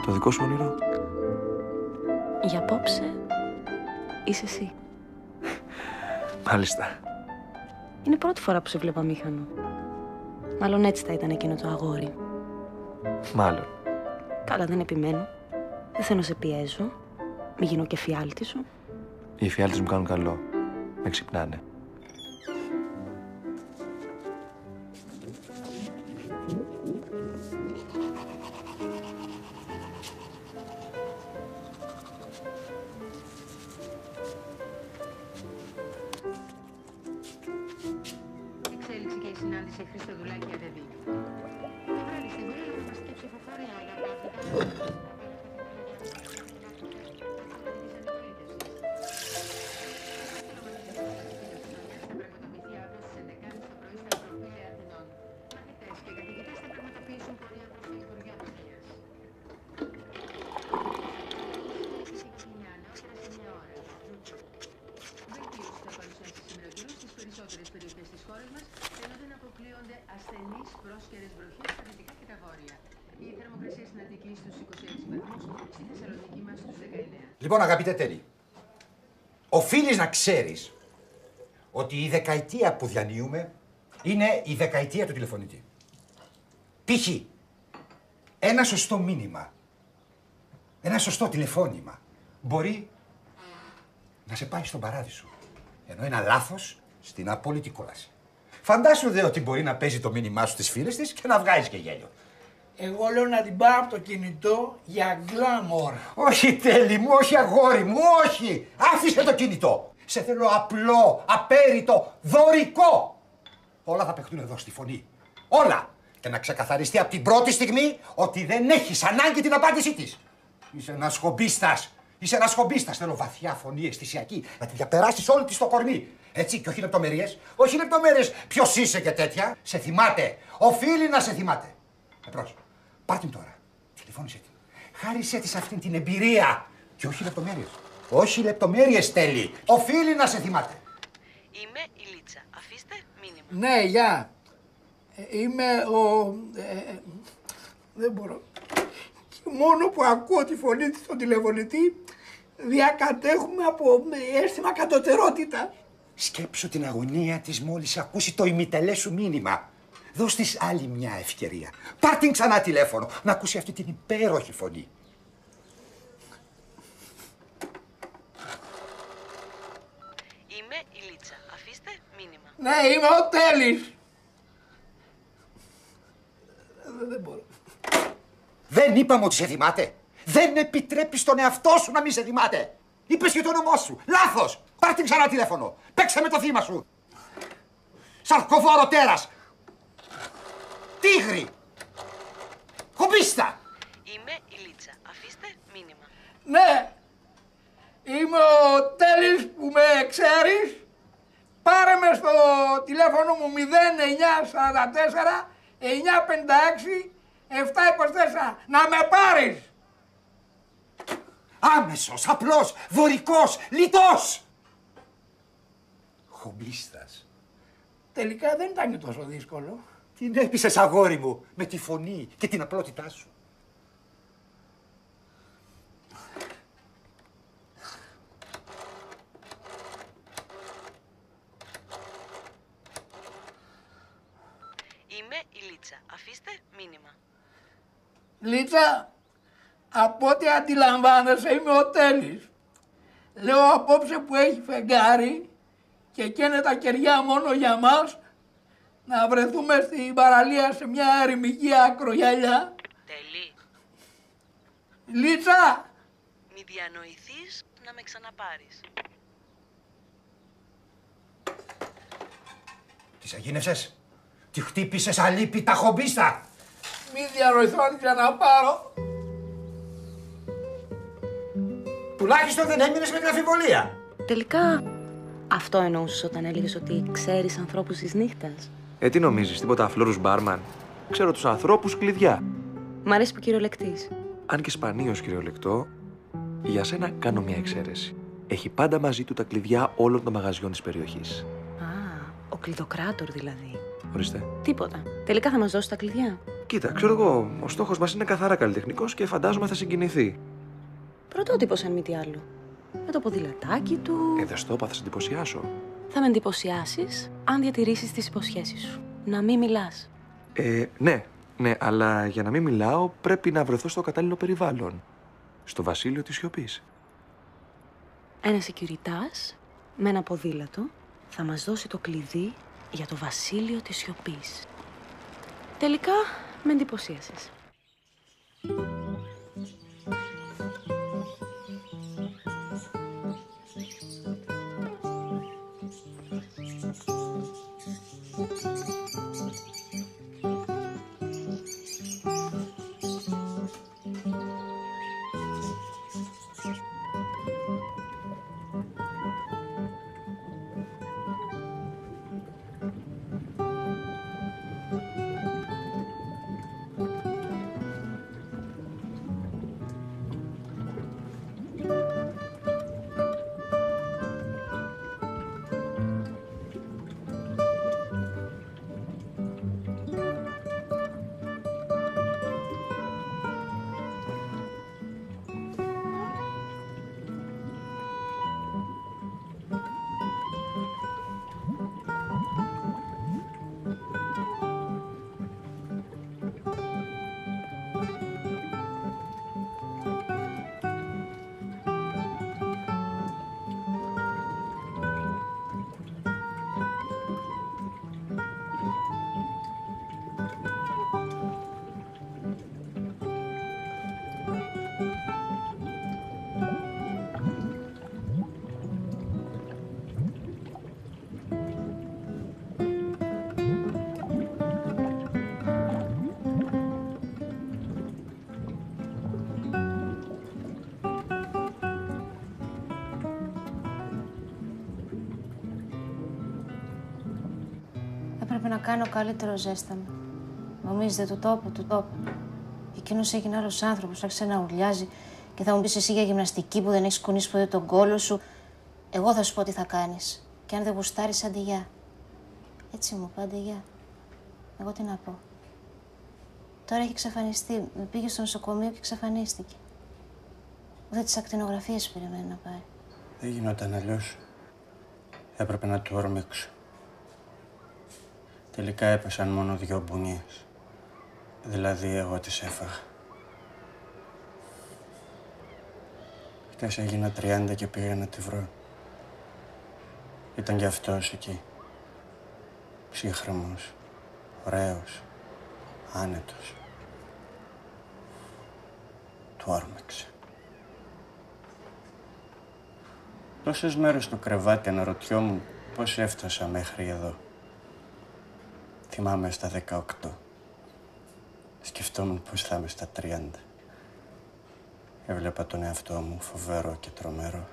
Το δικό σου όνειρο? Για απόψε, είσαι εσύ. Μάλιστα. Είναι πρώτη φορά που σε βλέπω αμήχανο. Μάλλον έτσι θα ήταν εκείνο το αγόρι. Μάλλον. Καλά, δεν επιμένω. Δεν θέλω να σε πιέζω. Μη γίνω και φιάλτη σου. Οι εφιάλτες μου κάνουν καλό. Με ξυπνάνε. Εξέλιξη και η συνάντηση Χριστοδουλάκη Αδεβή. Η πρώτη στιγμή ονομαστική ψηφοφορία για τα δικά. Λοιπόν, αγαπητέ Τέλη, οφείλεις να ξέρεις ότι η δεκαετία που διανύουμε είναι η δεκαετία του τηλεφωνητή. Π.χ. ένα σωστό μήνυμα, ένα σωστό τηλεφώνημα μπορεί να σε πάει στον παράδεισο, ενώ ένα λάθος στην απόλυτη κόλαση. Φαντάσου δε ότι μπορεί να παίζει το μήνυμά σου στις φίλες της και να βγάζεις και γέλιο. Εγώ λέω να την πάρω από το κινητό για γκλάμορ. Όχι Τέλη μου, όχι αγόρι μου, όχι! Άφησε το κινητό! Σε θέλω απλό, απέριτο, δωρικό! Όλα θα παιχτούν εδώ στη φωνή. Όλα! Και να ξεκαθαριστεί από την πρώτη στιγμή ότι δεν έχεις ανάγκη την απάντησή της. Είσαι ένας χομπίστας. Είσαι ένας χομπίστας. Θέλω βαθιά φωνή, αισθησιακή, να τη διαπεράσεις όλη της στο κορμί. Έτσι, και όχι λεπτομέρειες. Όχι λεπτομέρειες. Ποιος είσαι και τέτοια. Σε θυμάται. Οφείλει να σε θυμάται. Εμπρός. Πάρ' την τώρα. Τηλεφώνησέ την. Χάρισέ της αυτήν την εμπειρία. Και όχι λεπτομέρειες. Όχι λεπτομέρειες, Τέλη. Οφείλει να σε θυμάται. Είμαι η Λίτσα. Αφήστε μήνυμα. Ναι, γεια. Ε, είμαι ο... Ε, ε, δεν μπορώ. Και μόνο που ακούω τη φωνή της στον τηλεφωνητή, διακατέχουμε από αίσθημα κατωτερότητα. Σκέψου την αγωνία της μόλις ακούσει το ημιτελές σου μήνυμα. Δώσ' της άλλη μια ευκαιρία. Πάρ' την ξανά τηλέφωνο, να ακούσει αυτή την υπέροχη φωνή. Είμαι η Λίτσα. Αφήστε μήνυμα. Ναι, είμαι ο Τέλης. Δεν μπορώ. Δεν είπαμε ότι σε θυμάται. Δεν επιτρέπεις τον εαυτό σου να μην σε θυμάται. Είπες και το όνομά σου. Λάθος. Πάρ' την ξανά τηλέφωνο. Παίξε με το θύμα σου. Σαρκοφόρο τέρας. Τίγρη. Χομπίστα. Είμαι η Λίτσα. Αφήστε μήνυμα. Ναι. Είμαι ο Τέλης που με ξέρεις. Πάρε με στο τηλέφωνο μου μηδέν εννιά σαράντα τέσσερα εννιά πενήντα έξι επτά είκοσι τέσσερα. Να με πάρεις. Άμεσος, απλός, δωρικός, λιτός. Χομπίστας. Τελικά δεν ήταν και τόσο δύσκολο. Την έπεισες, αγόρι μου, με τη φωνή και την απλότητά σου. Είμαι η Λίτσα. Αφήστε μήνυμα. Λίτσα, από ό,τι αντιλαμβάνεσαι είμαι ο Τέλης. Λέω απόψε που έχει φεγγάρι και καίνε τα κεριά μόνο για μας, να βρεθούμε στην παραλία σε μια ερημική ακρογιαλιά. Τέλη. Λίτσα! Μη διανοηθείς να με ξαναπάρεις. Τις αγίνευσες, τη χτύπησες αλίπητα χομπίστα. Μη διανοηθώ να την ξαναπάρω. Τουλάχιστον δεν έμεινες με την αμφιβολία. Τελικά, αυτό εννοούσες όταν έλεγες ότι ξέρεις ανθρώπους της νύχτας. Ε, τι νομίζεις, τίποτα φλόρους μπάρμαν. Ξέρω τους ανθρώπους κλειδιά. Μ' αρέσει που κυριολεκτείς. Αν και σπανίως κυριολεκτό, για σένα κάνω μια εξαίρεση. Έχει πάντα μαζί του τα κλειδιά όλων των μαγαζιών της περιοχής. Α, ο κλειδοκράτορ δηλαδή. Ορίστε. Τίποτα. Τελικά θα μας δώσει τα κλειδιά. Κοίτα, ξέρω εγώ, ο στόχος μας είναι καθαρά καλλιτεχνικός και φαντάζομαι θα συγκινηθεί. Πρωτότυπος, αν μη τι άλλο. Με το ποδηλατάκι του. Ε, δεν στο είπα, θα σε εντυπωσιάσω. Θα με εντυπωσιάσεις αν διατηρήσεις τις υποσχέσεις σου. Να μην μιλάς. Ε, ναι, ναι, αλλά για να μην μιλάω πρέπει να βρεθώ στο κατάλληλο περιβάλλον. Στο βασίλειο της σιωπής. Ένα securitas με ένα ποδήλατο θα μας δώσει το κλειδί για το βασίλειο της σιωπής. Τελικά, με εντυπωσίασες. Έπρεπε να κάνω καλύτερο ζέσταμα. Νομίζετε του τόπου, του τόπου. Εκείνος έγινε άλλος άνθρωπος, άρχισε να ουρλιάζει και θα μου πεις εσύ για γυμναστική που δεν έχεις κουνήσει ποτέ τον κόλο σου. Εγώ θα σου πω τι θα κάνεις. Και αν δεν γουστάρεις, άντε γεια. Έτσι μου είπα, άντε γεια. Εγώ τι να πω. Τώρα έχει εξαφανιστεί. Με πήγε στο νοσοκομείο και εξαφανίστηκε. Ούτε τις ακτινογραφίες περιμένει να πάρει. Δεν γινόταν αλλιώς. Έπρεπε να του ορμήξω. Τελικά έπεσαν μόνο δυο μπουνιές. Δηλαδή, εγώ τις έφαγα. Χτες έγινα τριάντα και πήγα να τη βρω. Ήταν κι αυτός εκεί. Ψύχρεμος, ωραίος, άνετος. Του όρμηξε. Τόσες μέρες στο κρεβάτι αναρωτιόμουν πώς έφτασα μέχρι εδώ. Θυμάμαι στα δεκαοκτώ. Σκεφτόμουν πώς θα είμαι στα τριάντα. Έβλεπα τον εαυτό μου φοβερό και τρομερό.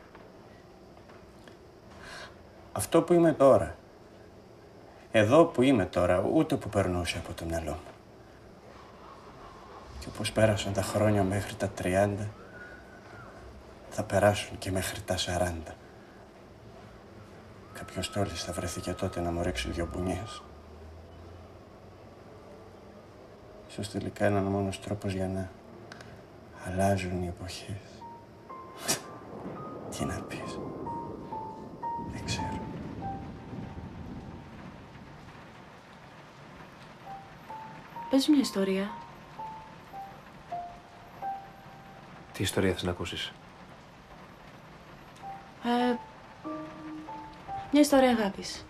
Αυτό που είμαι τώρα, εδώ που είμαι τώρα, ούτε που περνούσε από το μυαλό μου. Και όπως πέρασαν τα χρόνια μέχρι τα τριάντα, θα περάσουν και μέχρι τα σαράντα. Κάποιος τόλης θα βρεθεί και τότε να μου ρίξει δυο μπουνιές. Ίσως τελικά είναι ο μόνος τρόπος για να αλλάζουν οι εποχές. Τι να πεις. Δεν ξέρω. Πες μια ιστορία. Τι ιστορία θες να ακούσεις? Ε, μια ιστορία αγάπης.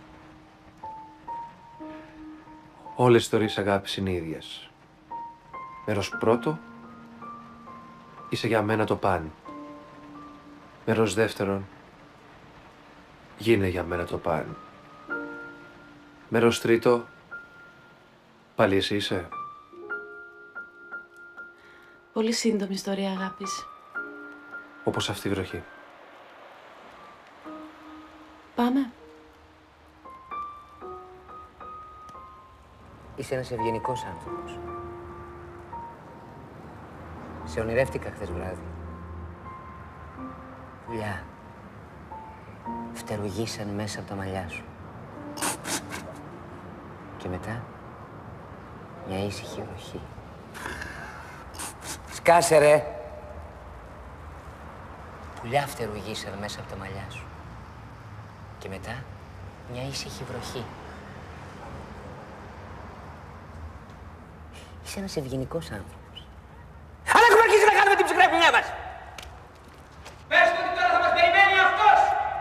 Όλες οι ιστορίες αγάπης είναι ίδιες. Μέρος πρώτο, είσαι για μένα το παν. Μέρος δεύτερον, γίνε για μένα το παν. Μέρος τρίτο, πάλι εσύ είσαι. Πολύ σύντομη ιστορία αγάπης. Όπως αυτή η βροχή. Πάμε. Είσαι ένας ευγενικός άνθρωπος. Σε ονειρεύτηκα χθες βράδυ. Πουλιά. Φτερουγίσαν μέσα από τα μαλλιά σου. Και μετά Μια ήσυχη βροχή. Σκάσε ρε! Πουλιά φτερουγίσαν μέσα από τα μαλλιά σου. Και μετά, μια ήσυχη βροχή. Είσαι ένας ευγενικός άνθρωπος. Αλλά έχουμε αρχίσει να κάνουμε την ψυχρέπινιά μας! Πες του ότι τώρα θα μας περιμένει αυτός!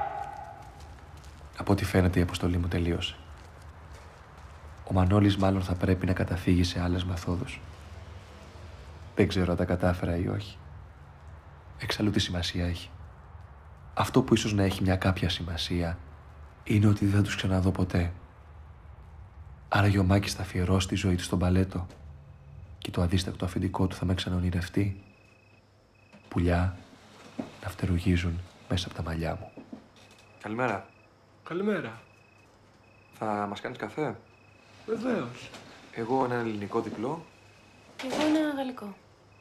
Από ό,τι φαίνεται η αποστολή μου τελείωσε. Ο Μανώλης μάλλον θα πρέπει να καταφύγει σε άλλες μεθόδους. Δεν ξέρω αν τα κατάφερα ή όχι. Εξαλλού τι σημασία έχει. Αυτό που ίσως να έχει μια κάποια σημασία είναι ότι δεν θα τους ξαναδώ ποτέ. Άρα ο Μάκης θα αφιερώσει τη ζωή του στον μπαλέτο και το αδίστακτο αφεντικό του θα με ξαναονειρευτεί. Πουλιά να φτερουγίζουν μέσα από τα μαλλιά μου. Καλημέρα. Καλημέρα. Θα μας κάνεις καφέ? Βεβαίως. Εγώ ένα ελληνικό διπλό. Και εγώ ένα γαλλικό.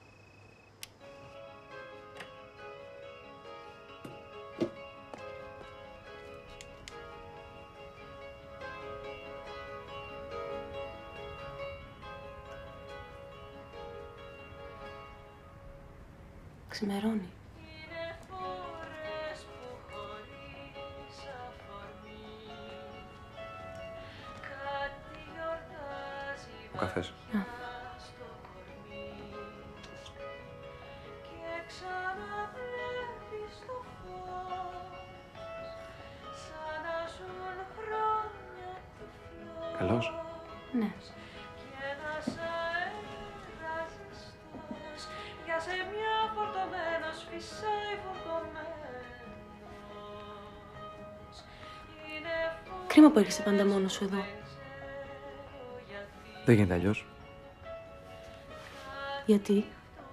Ξημερώνει. Ο καφές. Να. Καλώς. Ναι. Κρίμα που έρχεσαι πάντα μόνος σου εδώ. Δεν γίνεται αλλιώς. Γιατί?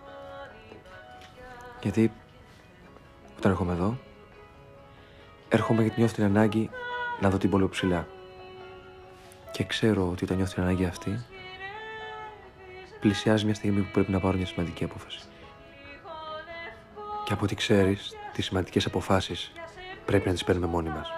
Γιατί όταν έρχομαι εδώ, έρχομαι γιατί νιώθω την ανάγκη να δω την πόλη ψηλά. Και ξέρω ότι όταν νιώθω την ανάγκη αυτή, πλησιάζει μια στιγμή που πρέπει να πάρω μια σημαντική απόφαση. Και από ό,τι ξέρεις, τις σημαντικές αποφάσεις πρέπει να τις παίρνουμε μόνοι μας.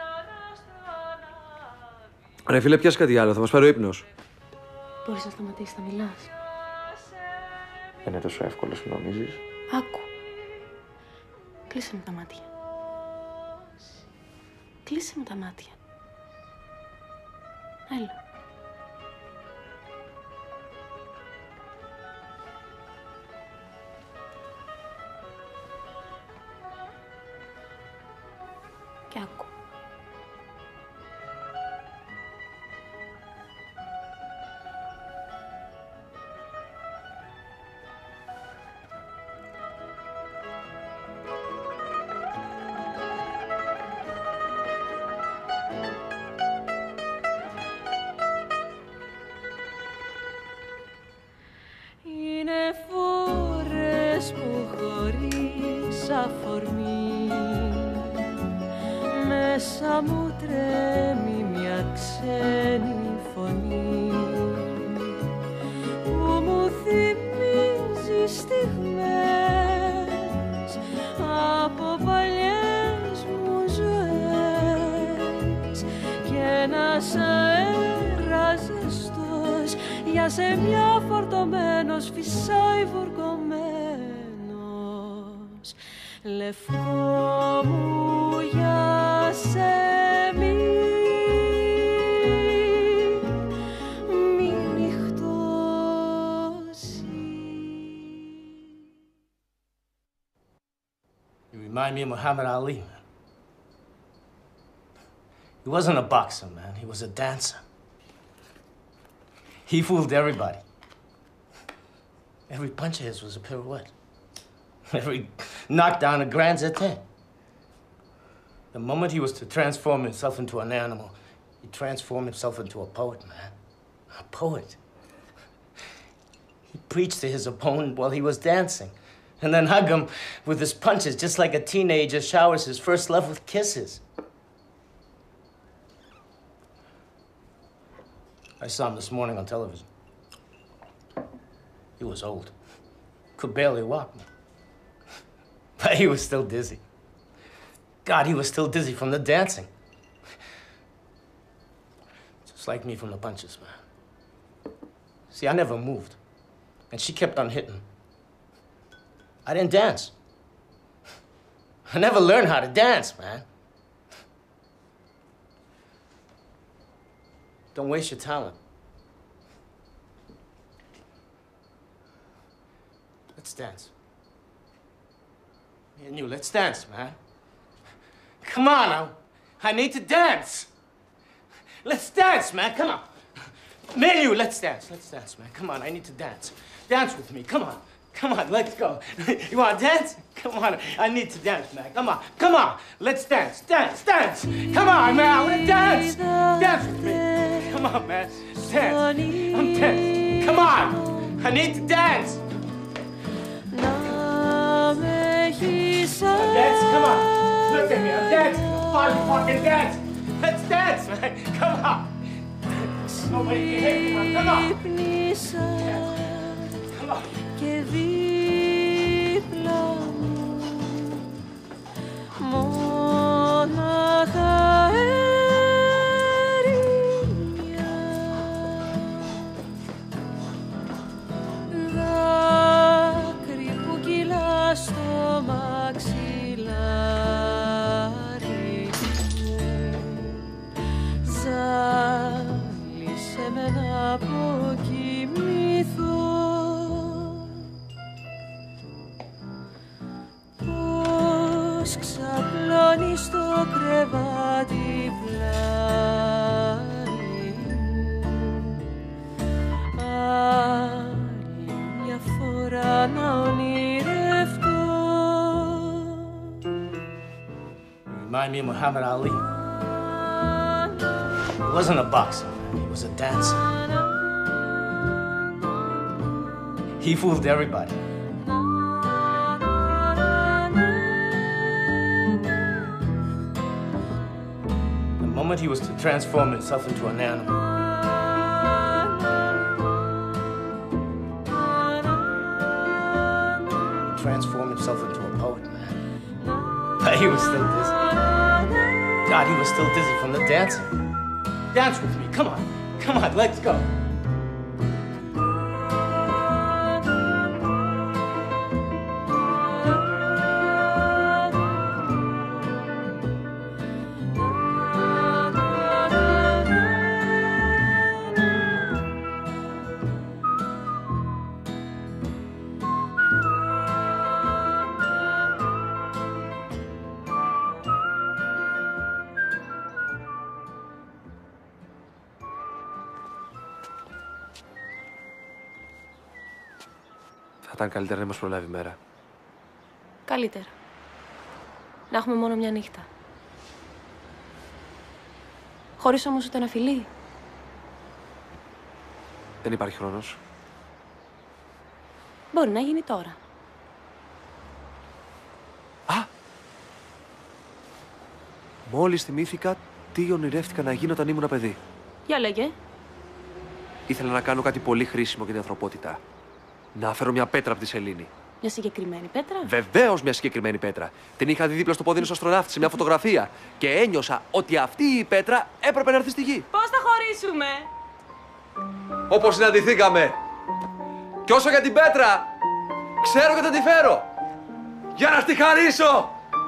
Ρε φίλε, πιάσε κάτι άλλο, θα μας πάρει ο ύπνος. Μπορείς να σταματήσεις να μιλάς? Δεν είναι τόσο εύκολο όσο νομίζεις. Άκου. Κλείσε με τα μάτια. Κλείσε με τα μάτια. Έλα. Και άκου. Μέσα μου τρέμει μια ξένη φωνή που μου θυμίζει στιγμές από παλιές μου ζωές και ένας αέρας ζεστός για σε μια φορτωμένος φυσάει βουργωμένος λευκό μου για σε μη, μη νυχτώσει. You remind me of Muhammad Ali, man. He wasn't a boxer, man. He was a dancer. He fooled everybody. Every punch of his was a pirouette. Every knockdown a grand zete. The moment he was to transform himself into an animal, he transformed himself into a poet, man. A poet. He preached to his opponent while he was dancing, and then hugged him with his punches, just like a teenager showers his first love with kisses. I saw him this morning on television. He was old. Could barely walk. But he was still dizzy. God, he was still dizzy from the dancing. Just like me from the punches, man. See, I never moved. And she kept on hitting. I didn't dance. I never learned how to dance, man. Don't waste your talent. Let's dance. Me and you, let's dance, man. Come on, I, I need to dance. Let's dance, man, come on. Me and you, let's dance, let's dance, man. Come on, I need to dance. Dance with me, come on. Come on, let's go. You want to dance? Come on, I need to dance, man. Come on, come on. Let's dance, dance, dance. Come on, man, I want to dance. Dance with me. Come on, man. Dance. I'm dancing. Come on. I need to dance. I'm dancing, come on. Look at me, I'm dancing. Finally fucking dance. Let's dance, man. Come on. Nobody can hit me, come on. Come on. Και δίπλα μου μόναχα ερημιά δάκρυ που κυλά στο μαξιλάρι ζάλισε με να αποκοιμηθώ. Ξαπλώνει στο κρεβάτι πλάρι άλλη μια φορά να ονειρευτώ. Remind me of Muhammad Ali. He wasn't a boxer, he was a dancer. He fooled everybody. The moment he was to transform himself into an animal, he transformed himself into a poet, man. But he was still dizzy. God, he was still dizzy from the dancing. Dance with me, come on. Come on, let's go. Θα ήταν καλύτερα να μας προλάβει η μέρα. Καλύτερα. Να έχουμε μόνο μια νύχτα. Χωρίς όμως ούτε ένα φιλί. Δεν υπάρχει χρόνος. Μπορεί να γίνει τώρα. Α! Μόλις θυμήθηκα τι ονειρεύτηκα να γίνω όταν ήμουν παιδί. Για λέγε. Ήθελα να κάνω κάτι πολύ χρήσιμο για την ανθρωπότητα. Να φέρω μια πέτρα από τη σελήνη. Μια συγκεκριμένη πέτρα. Βεβαίως μια συγκεκριμένη πέτρα. Την είχα δει δίπλα στο πόδι ενός αστροναύτη σε μια φωτογραφία. Και ένιωσα ότι αυτή η πέτρα έπρεπε να έρθει στη γη. Πώς θα χωρίσουμε? Όπως συναντηθήκαμε. Και όσο για την πέτρα, ξέρω και θα τη φέρω. Για να στη χαρίσω.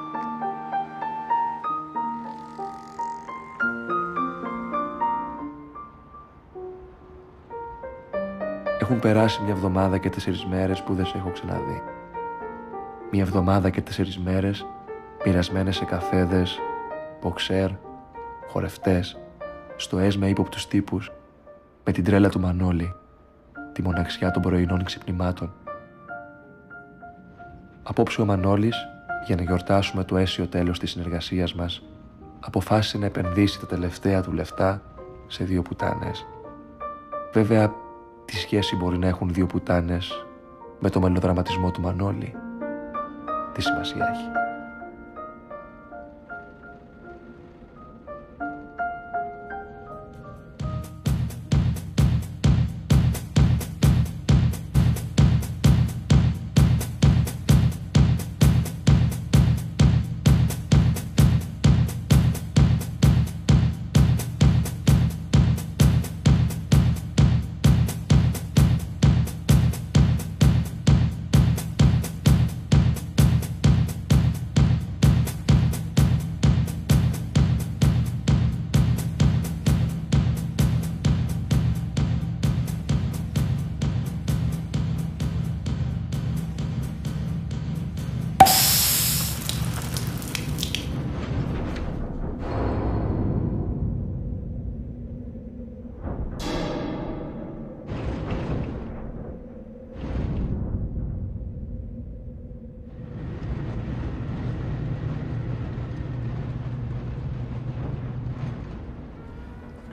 Έχουν περάσει μια εβδομάδα και τέσσερις μέρες που δεν σε έχω ξαναδεί. Μια εβδομάδα και τέσσερις μέρες μοιρασμένες σε καφέδες, μποξέρ, χορευτές, στοές με ύποπτους τύπους, με την τρέλα του Μανώλη, τη μοναξιά των πρωινών ξυπνημάτων. Απόψε ο Μανώλης, για να γιορτάσουμε το αίσιο τέλος της συνεργασίας μας, αποφάσισε να επενδύσει τα τελευταία του λεφτά σε δύο πουτάνες. Βέβαια, τι σχέση μπορεί να έχουν δύο πουτάνες με το μελοδραματισμό του Μανώλη? Τι σημασία έχει?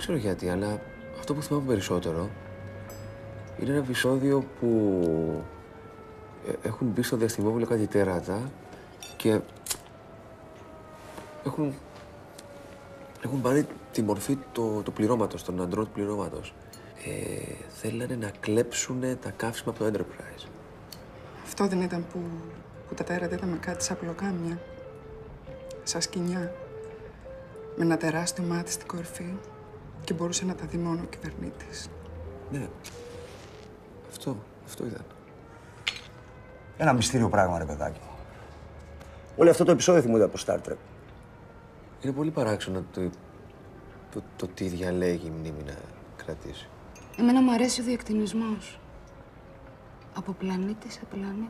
ξέρω γιατί, αλλά αυτό που θυμάμαι περισσότερο είναι ένα επεισόδιο που έχουν μπει στο διαστημόπλαιο κάτι τέρατα και έχουν, έχουν πάρει τη μορφή του το πληρώματος, των αντρών του πληρώματος. Ε, θέλανε να κλέψουν τα καύσιμα από το Enterprise. Αυτό δεν ήταν που, που τα τέρατα ήταν με κάτι σαν πλοκάμια, σαν σκοινιά, με ένα τεράστιο μάτι στην κορφή και μπορούσε να τα δει μόνο ο κυβερνήτης. Ναι, αυτό, αυτό ήταν. Ένα μυστήριο πράγμα, ρε παιδάκι μου. Όλο αυτό το επεισόδιο θυμούνται από Star Trek. Είναι πολύ παράξενο το, το, το τι διαλέγει η μνήμη να κρατήσει. Εμένα μου αρέσει ο διακτηνισμός. Από πλανήτη σε πλανήτη.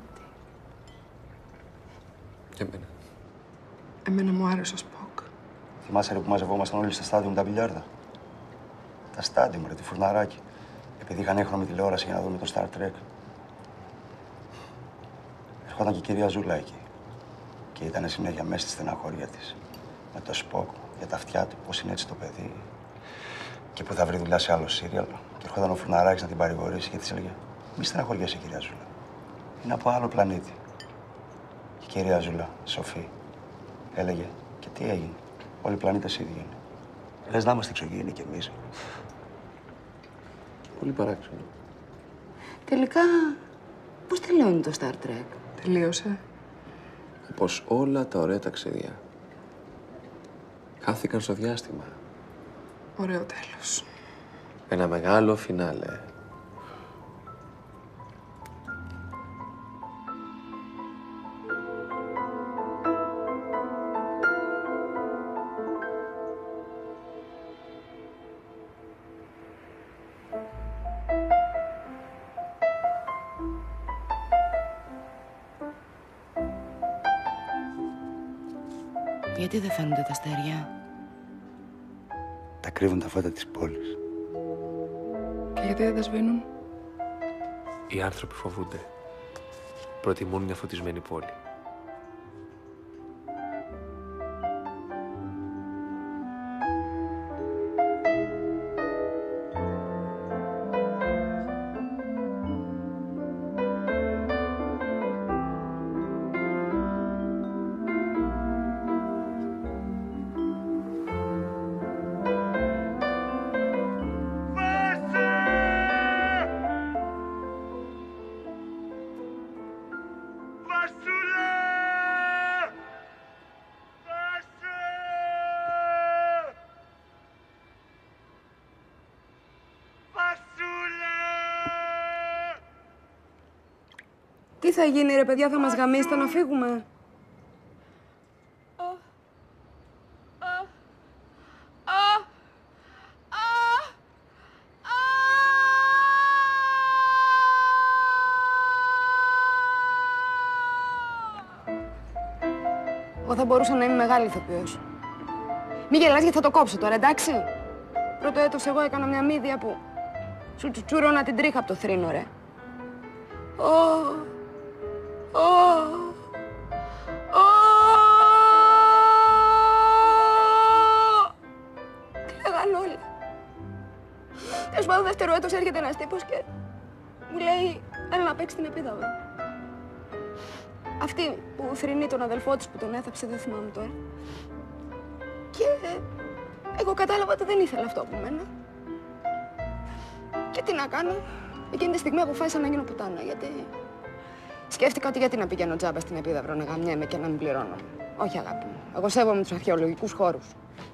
Και εμένα. Εμένα μου άρεσε ο Σποκ. Θυμάσαι ρε, που μαζευόμασταν όλοι στα στάδιο με τα μπιλιάρδα. Τα στάδιο, ρε, τη φουρναράκι. Επειδή είχαν έγχρωμη τηλεόραση για να δούμε το Star Trek. Ερχόταν και η κυρία Ζούλα εκεί. Και ήταν συνέχεια μέσα στη στεναχώρια της. Με το Σποκ για τα αυτιά του, πώς είναι έτσι το παιδί. Και που θα βρει δουλειά σε άλλο σύριαλ. Και ερχόταν ο φουρναράκης να την παρηγορήσει και της έλεγε: μη στεναχωριέσαι, κυρία Ζούλα. Είναι από άλλο πλανήτη. Και η κυρία Ζούλα, Σοφία, έλεγε: και τι έγινε. Όλοι οι πλανήτες ίδιοι είναι. Λες να είμαστε εξωγήινοι κι εμείς. Πολύ παράξενο. Τελικά, πώς τελειώνει το Star Trek? Τελείωσε. Όπως όλα τα ωραία ταξίδια. Χάθηκαν στο διάστημα. Ωραίο τέλος. Ένα μεγάλο φινάλε. Γιατί δεν φαίνονται τα αστέρια? Τα κρύβουν τα φώτα της πόλης. Και γιατί δεν τα σβήνουν? Οι άνθρωποι φοβούνται. Προτιμούν μια φωτισμένη πόλη. Τι θα γίνει, ρε παιδιά, θα μας γαμίσετε να φύγουμε? Εγώ θα μπορούσα να είμαι μεγάλη ηθοποιός. Μη γελάς γιατί θα το κόψω τώρα, εντάξει? Πρώτο έτος εγώ έκανα μια μύδια που σου τσουτσούρωνα την τρίχα από το θρήνο, ρε. Oh. Oh. Oh. Τι λέγαν όλοι. Τέλος πάντων, δεύτερο έτος έρχεται ένας τύπος και μου λέει έλα να παίξει την επίδαυρο. Αυτή που θρηνεί τον αδελφό της που τον έθαψε, δεν θυμάμαι τώρα. Και εγώ κατάλαβα ότι δεν ήθελα αυτό από μένα. Και τι να κάνω. Εκείνη τη στιγμή αποφάσισα να γίνω πουτάνα, γιατί σκέφτηκα ότι γιατί να πηγαίνω τζάμπα στην επίδαυρο να γαμιέμαι και να μην πληρώνω. Όχι, αγάπη μου. Εγώ σέβομαι τους αρχαιολογικούς χώρους.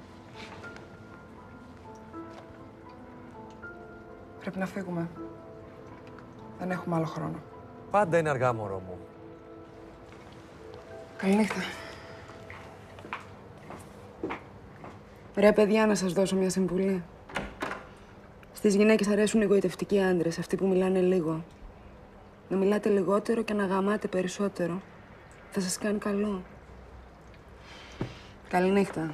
Πρέπει να φύγουμε. Δεν έχουμε άλλο χρόνο. Πάντα είναι αργά, μωρό μου. Καληνύχτα. Ρε παιδιά, να σας δώσω μια συμβουλή. Στις γυναίκες αρέσουν οι εγωιτευτικοί άντρες, αυτοί που μιλάνε λίγο. Να μιλάτε λιγότερο και να γαμάτε περισσότερο. Θα σας κάνει καλό. Καληνύχτα.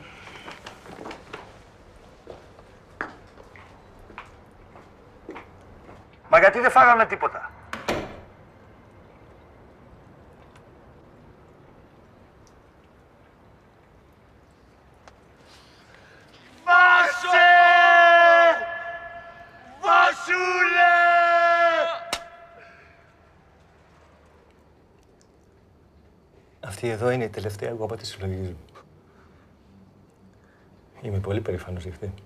Μα γιατί δεν φάγαμε τίποτα? Φάσε! Μασούλα! Αυτή εδώ είναι η τελευταία κόπα της συλλογής μου. Είμαι πολύ περήφανος για αυτή.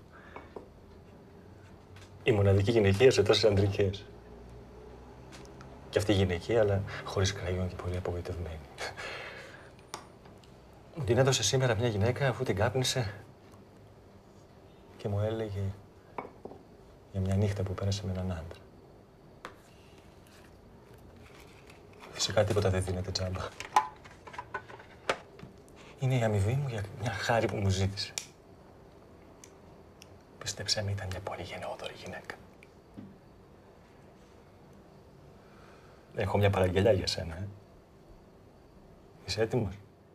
Η μοναδική γυναικεία σε τόσες αντρικές. Και αυτή η γυναικεία, αλλά χωρίς κραγιόν και πολύ απογοητευμένη. Μου την έδωσε σήμερα μια γυναίκα αφού την κάπνισε και μου έλεγε για μια νύχτα που πέρασε με έναν άντρα. Φυσικά τίποτα δεν δίνεται τζάμπα. Είναι η αμοιβή μου για μια χάρη που μου ζήτησε. Πίστεψέ με, ήταν μια πολύ γενναιόδορη γυναίκα. Έχω μια παραγγελιά για σένα, ε. Είσαι έτοιμος?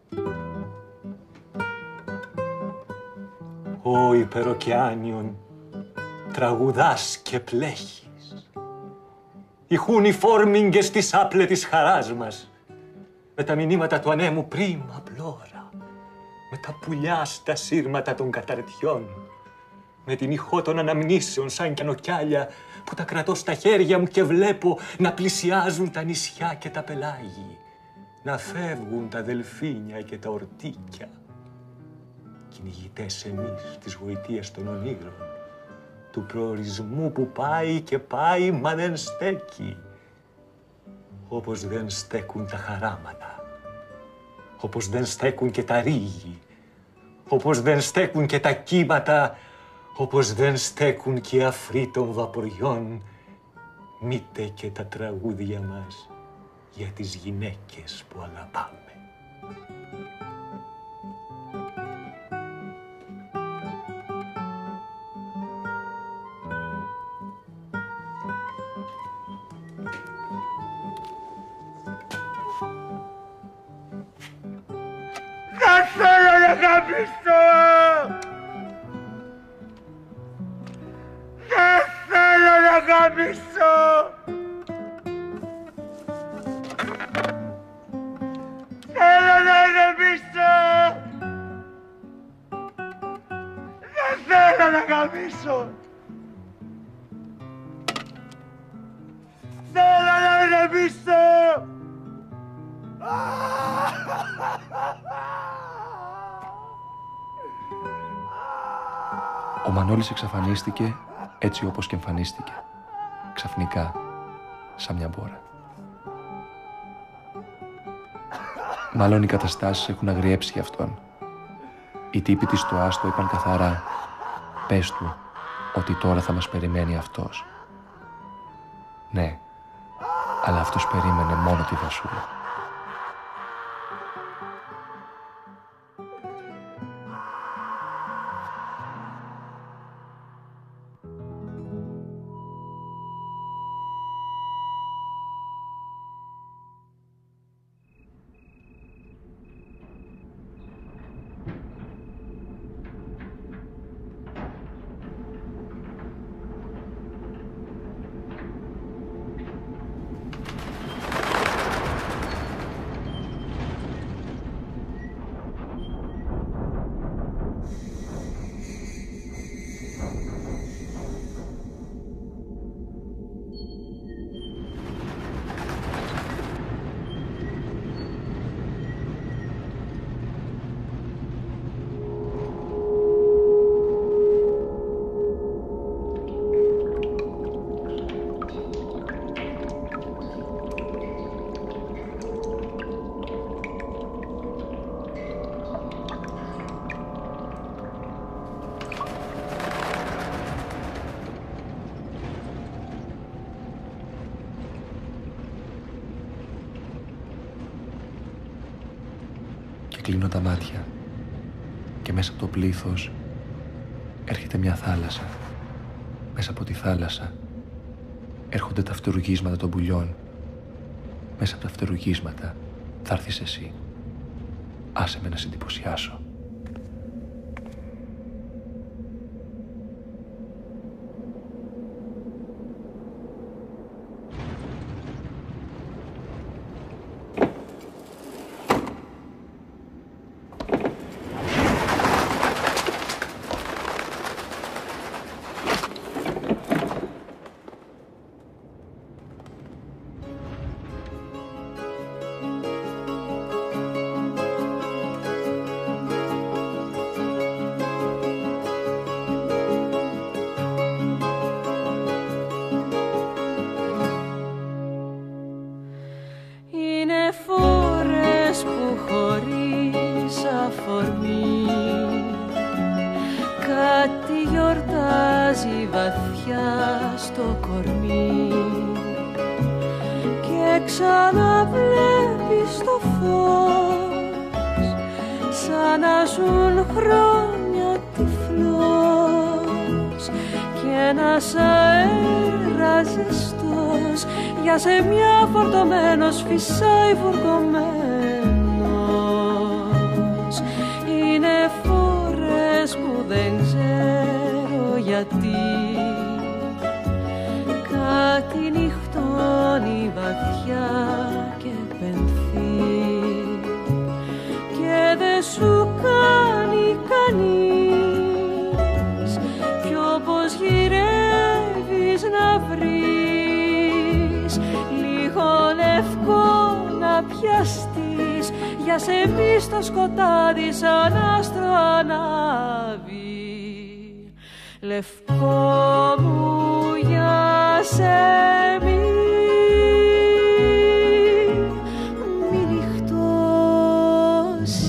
Ω υπεροκεάνιον, τραγουδάς και πλέχεις. Ηχούν οι φόρμιγγες της άπλετης χαράς μας. Με τα μηνύματα του ανέμου πρίμα πλώρα. Με τα πουλιά στα σύρματα των καταρτιών. Με την ηχό των αναμνήσεων σαν κιανοκιάλια που τα κρατώ στα χέρια μου και βλέπω να πλησιάζουν τα νησιά και τα πελάγι. Να φεύγουν τα δελφίνια και τα ορτίκια. Κυνηγητές εμείς της γοητείας των ονείρων. Του προορισμού που πάει και πάει μα δεν στέκει. Όπως δεν στέκουν τα χαράματα. Όπως δεν στέκουν και τα ρίγη. Όπως δεν στέκουν και τα κύματα. Όπως δεν στέκουν και οι αφροί των βαποριών. Μήτε και τα τραγούδια μας για τις γυναίκες που αγαπάμε. Δεν θέλω να γαμίσω! Δεν θέλω να γαμίσω! Θέλω να ηρεμήσω! Δεν θέλω να γαμίσω! Θέλω να ηρεμήσω! Ο Μανώλης εξαφανίστηκε έτσι όπως και εμφανίστηκε. Ξαφνικά, σαν μια μπόρα. Μάλλον οι καταστάσεις έχουν αγριέψει για αυτόν. Οι τύποι της στο άστο είπαν καθαρά «Πες του ότι τώρα θα μας περιμένει αυτός». Ναι, αλλά αυτός περίμενε μόνο τη Βασούλα. Κλείνω τα μάτια και μέσα από το πλήθος έρχεται μια θάλασσα. Μέσα από τη θάλασσα έρχονται τα φτερουγίσματα των πουλιών. Μέσα από τα φτερουγίσματα θα έρθεις εσύ. Άσε με να σε εντυπωσιάσω. στο κορμί και ξαναβλέπεις το φως σαν να ζουν χρόνια τυφλός και ένας αέρας ζεστός για σε μια φορτωμένος φυσάει βουρκωμένος. Είναι φορές που δεν ξέρω γιατί κάτι νυχτώνει βαθιά και πενθεί και δεν σου κάνει κανείς κι όπως γυρεύεις να βρεις λίγο λευκό να πιαστείς για σε μη στο σκοτάδι σαν άστρο ανάβει. Λευκό μου για σε μη, μη νυχτώσεις.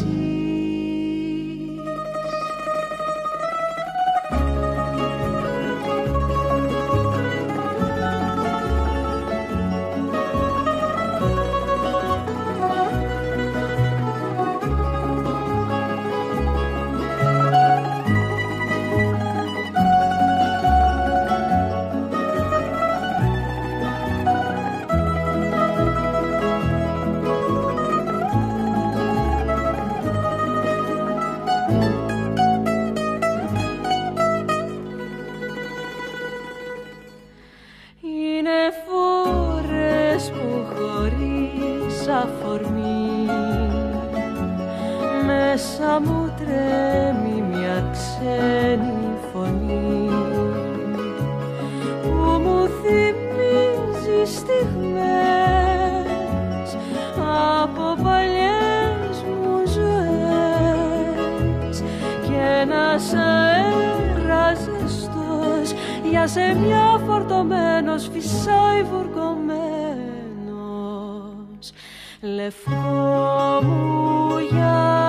Μέσα μου τρέμει μια ξένη φωνή που μου θυμίζει στιγμές από παλιές μου ζωές και ένας αέρας ζεστός για σε μια φορτωμένος φυσάει βουρκωμένος. Λευκό μου για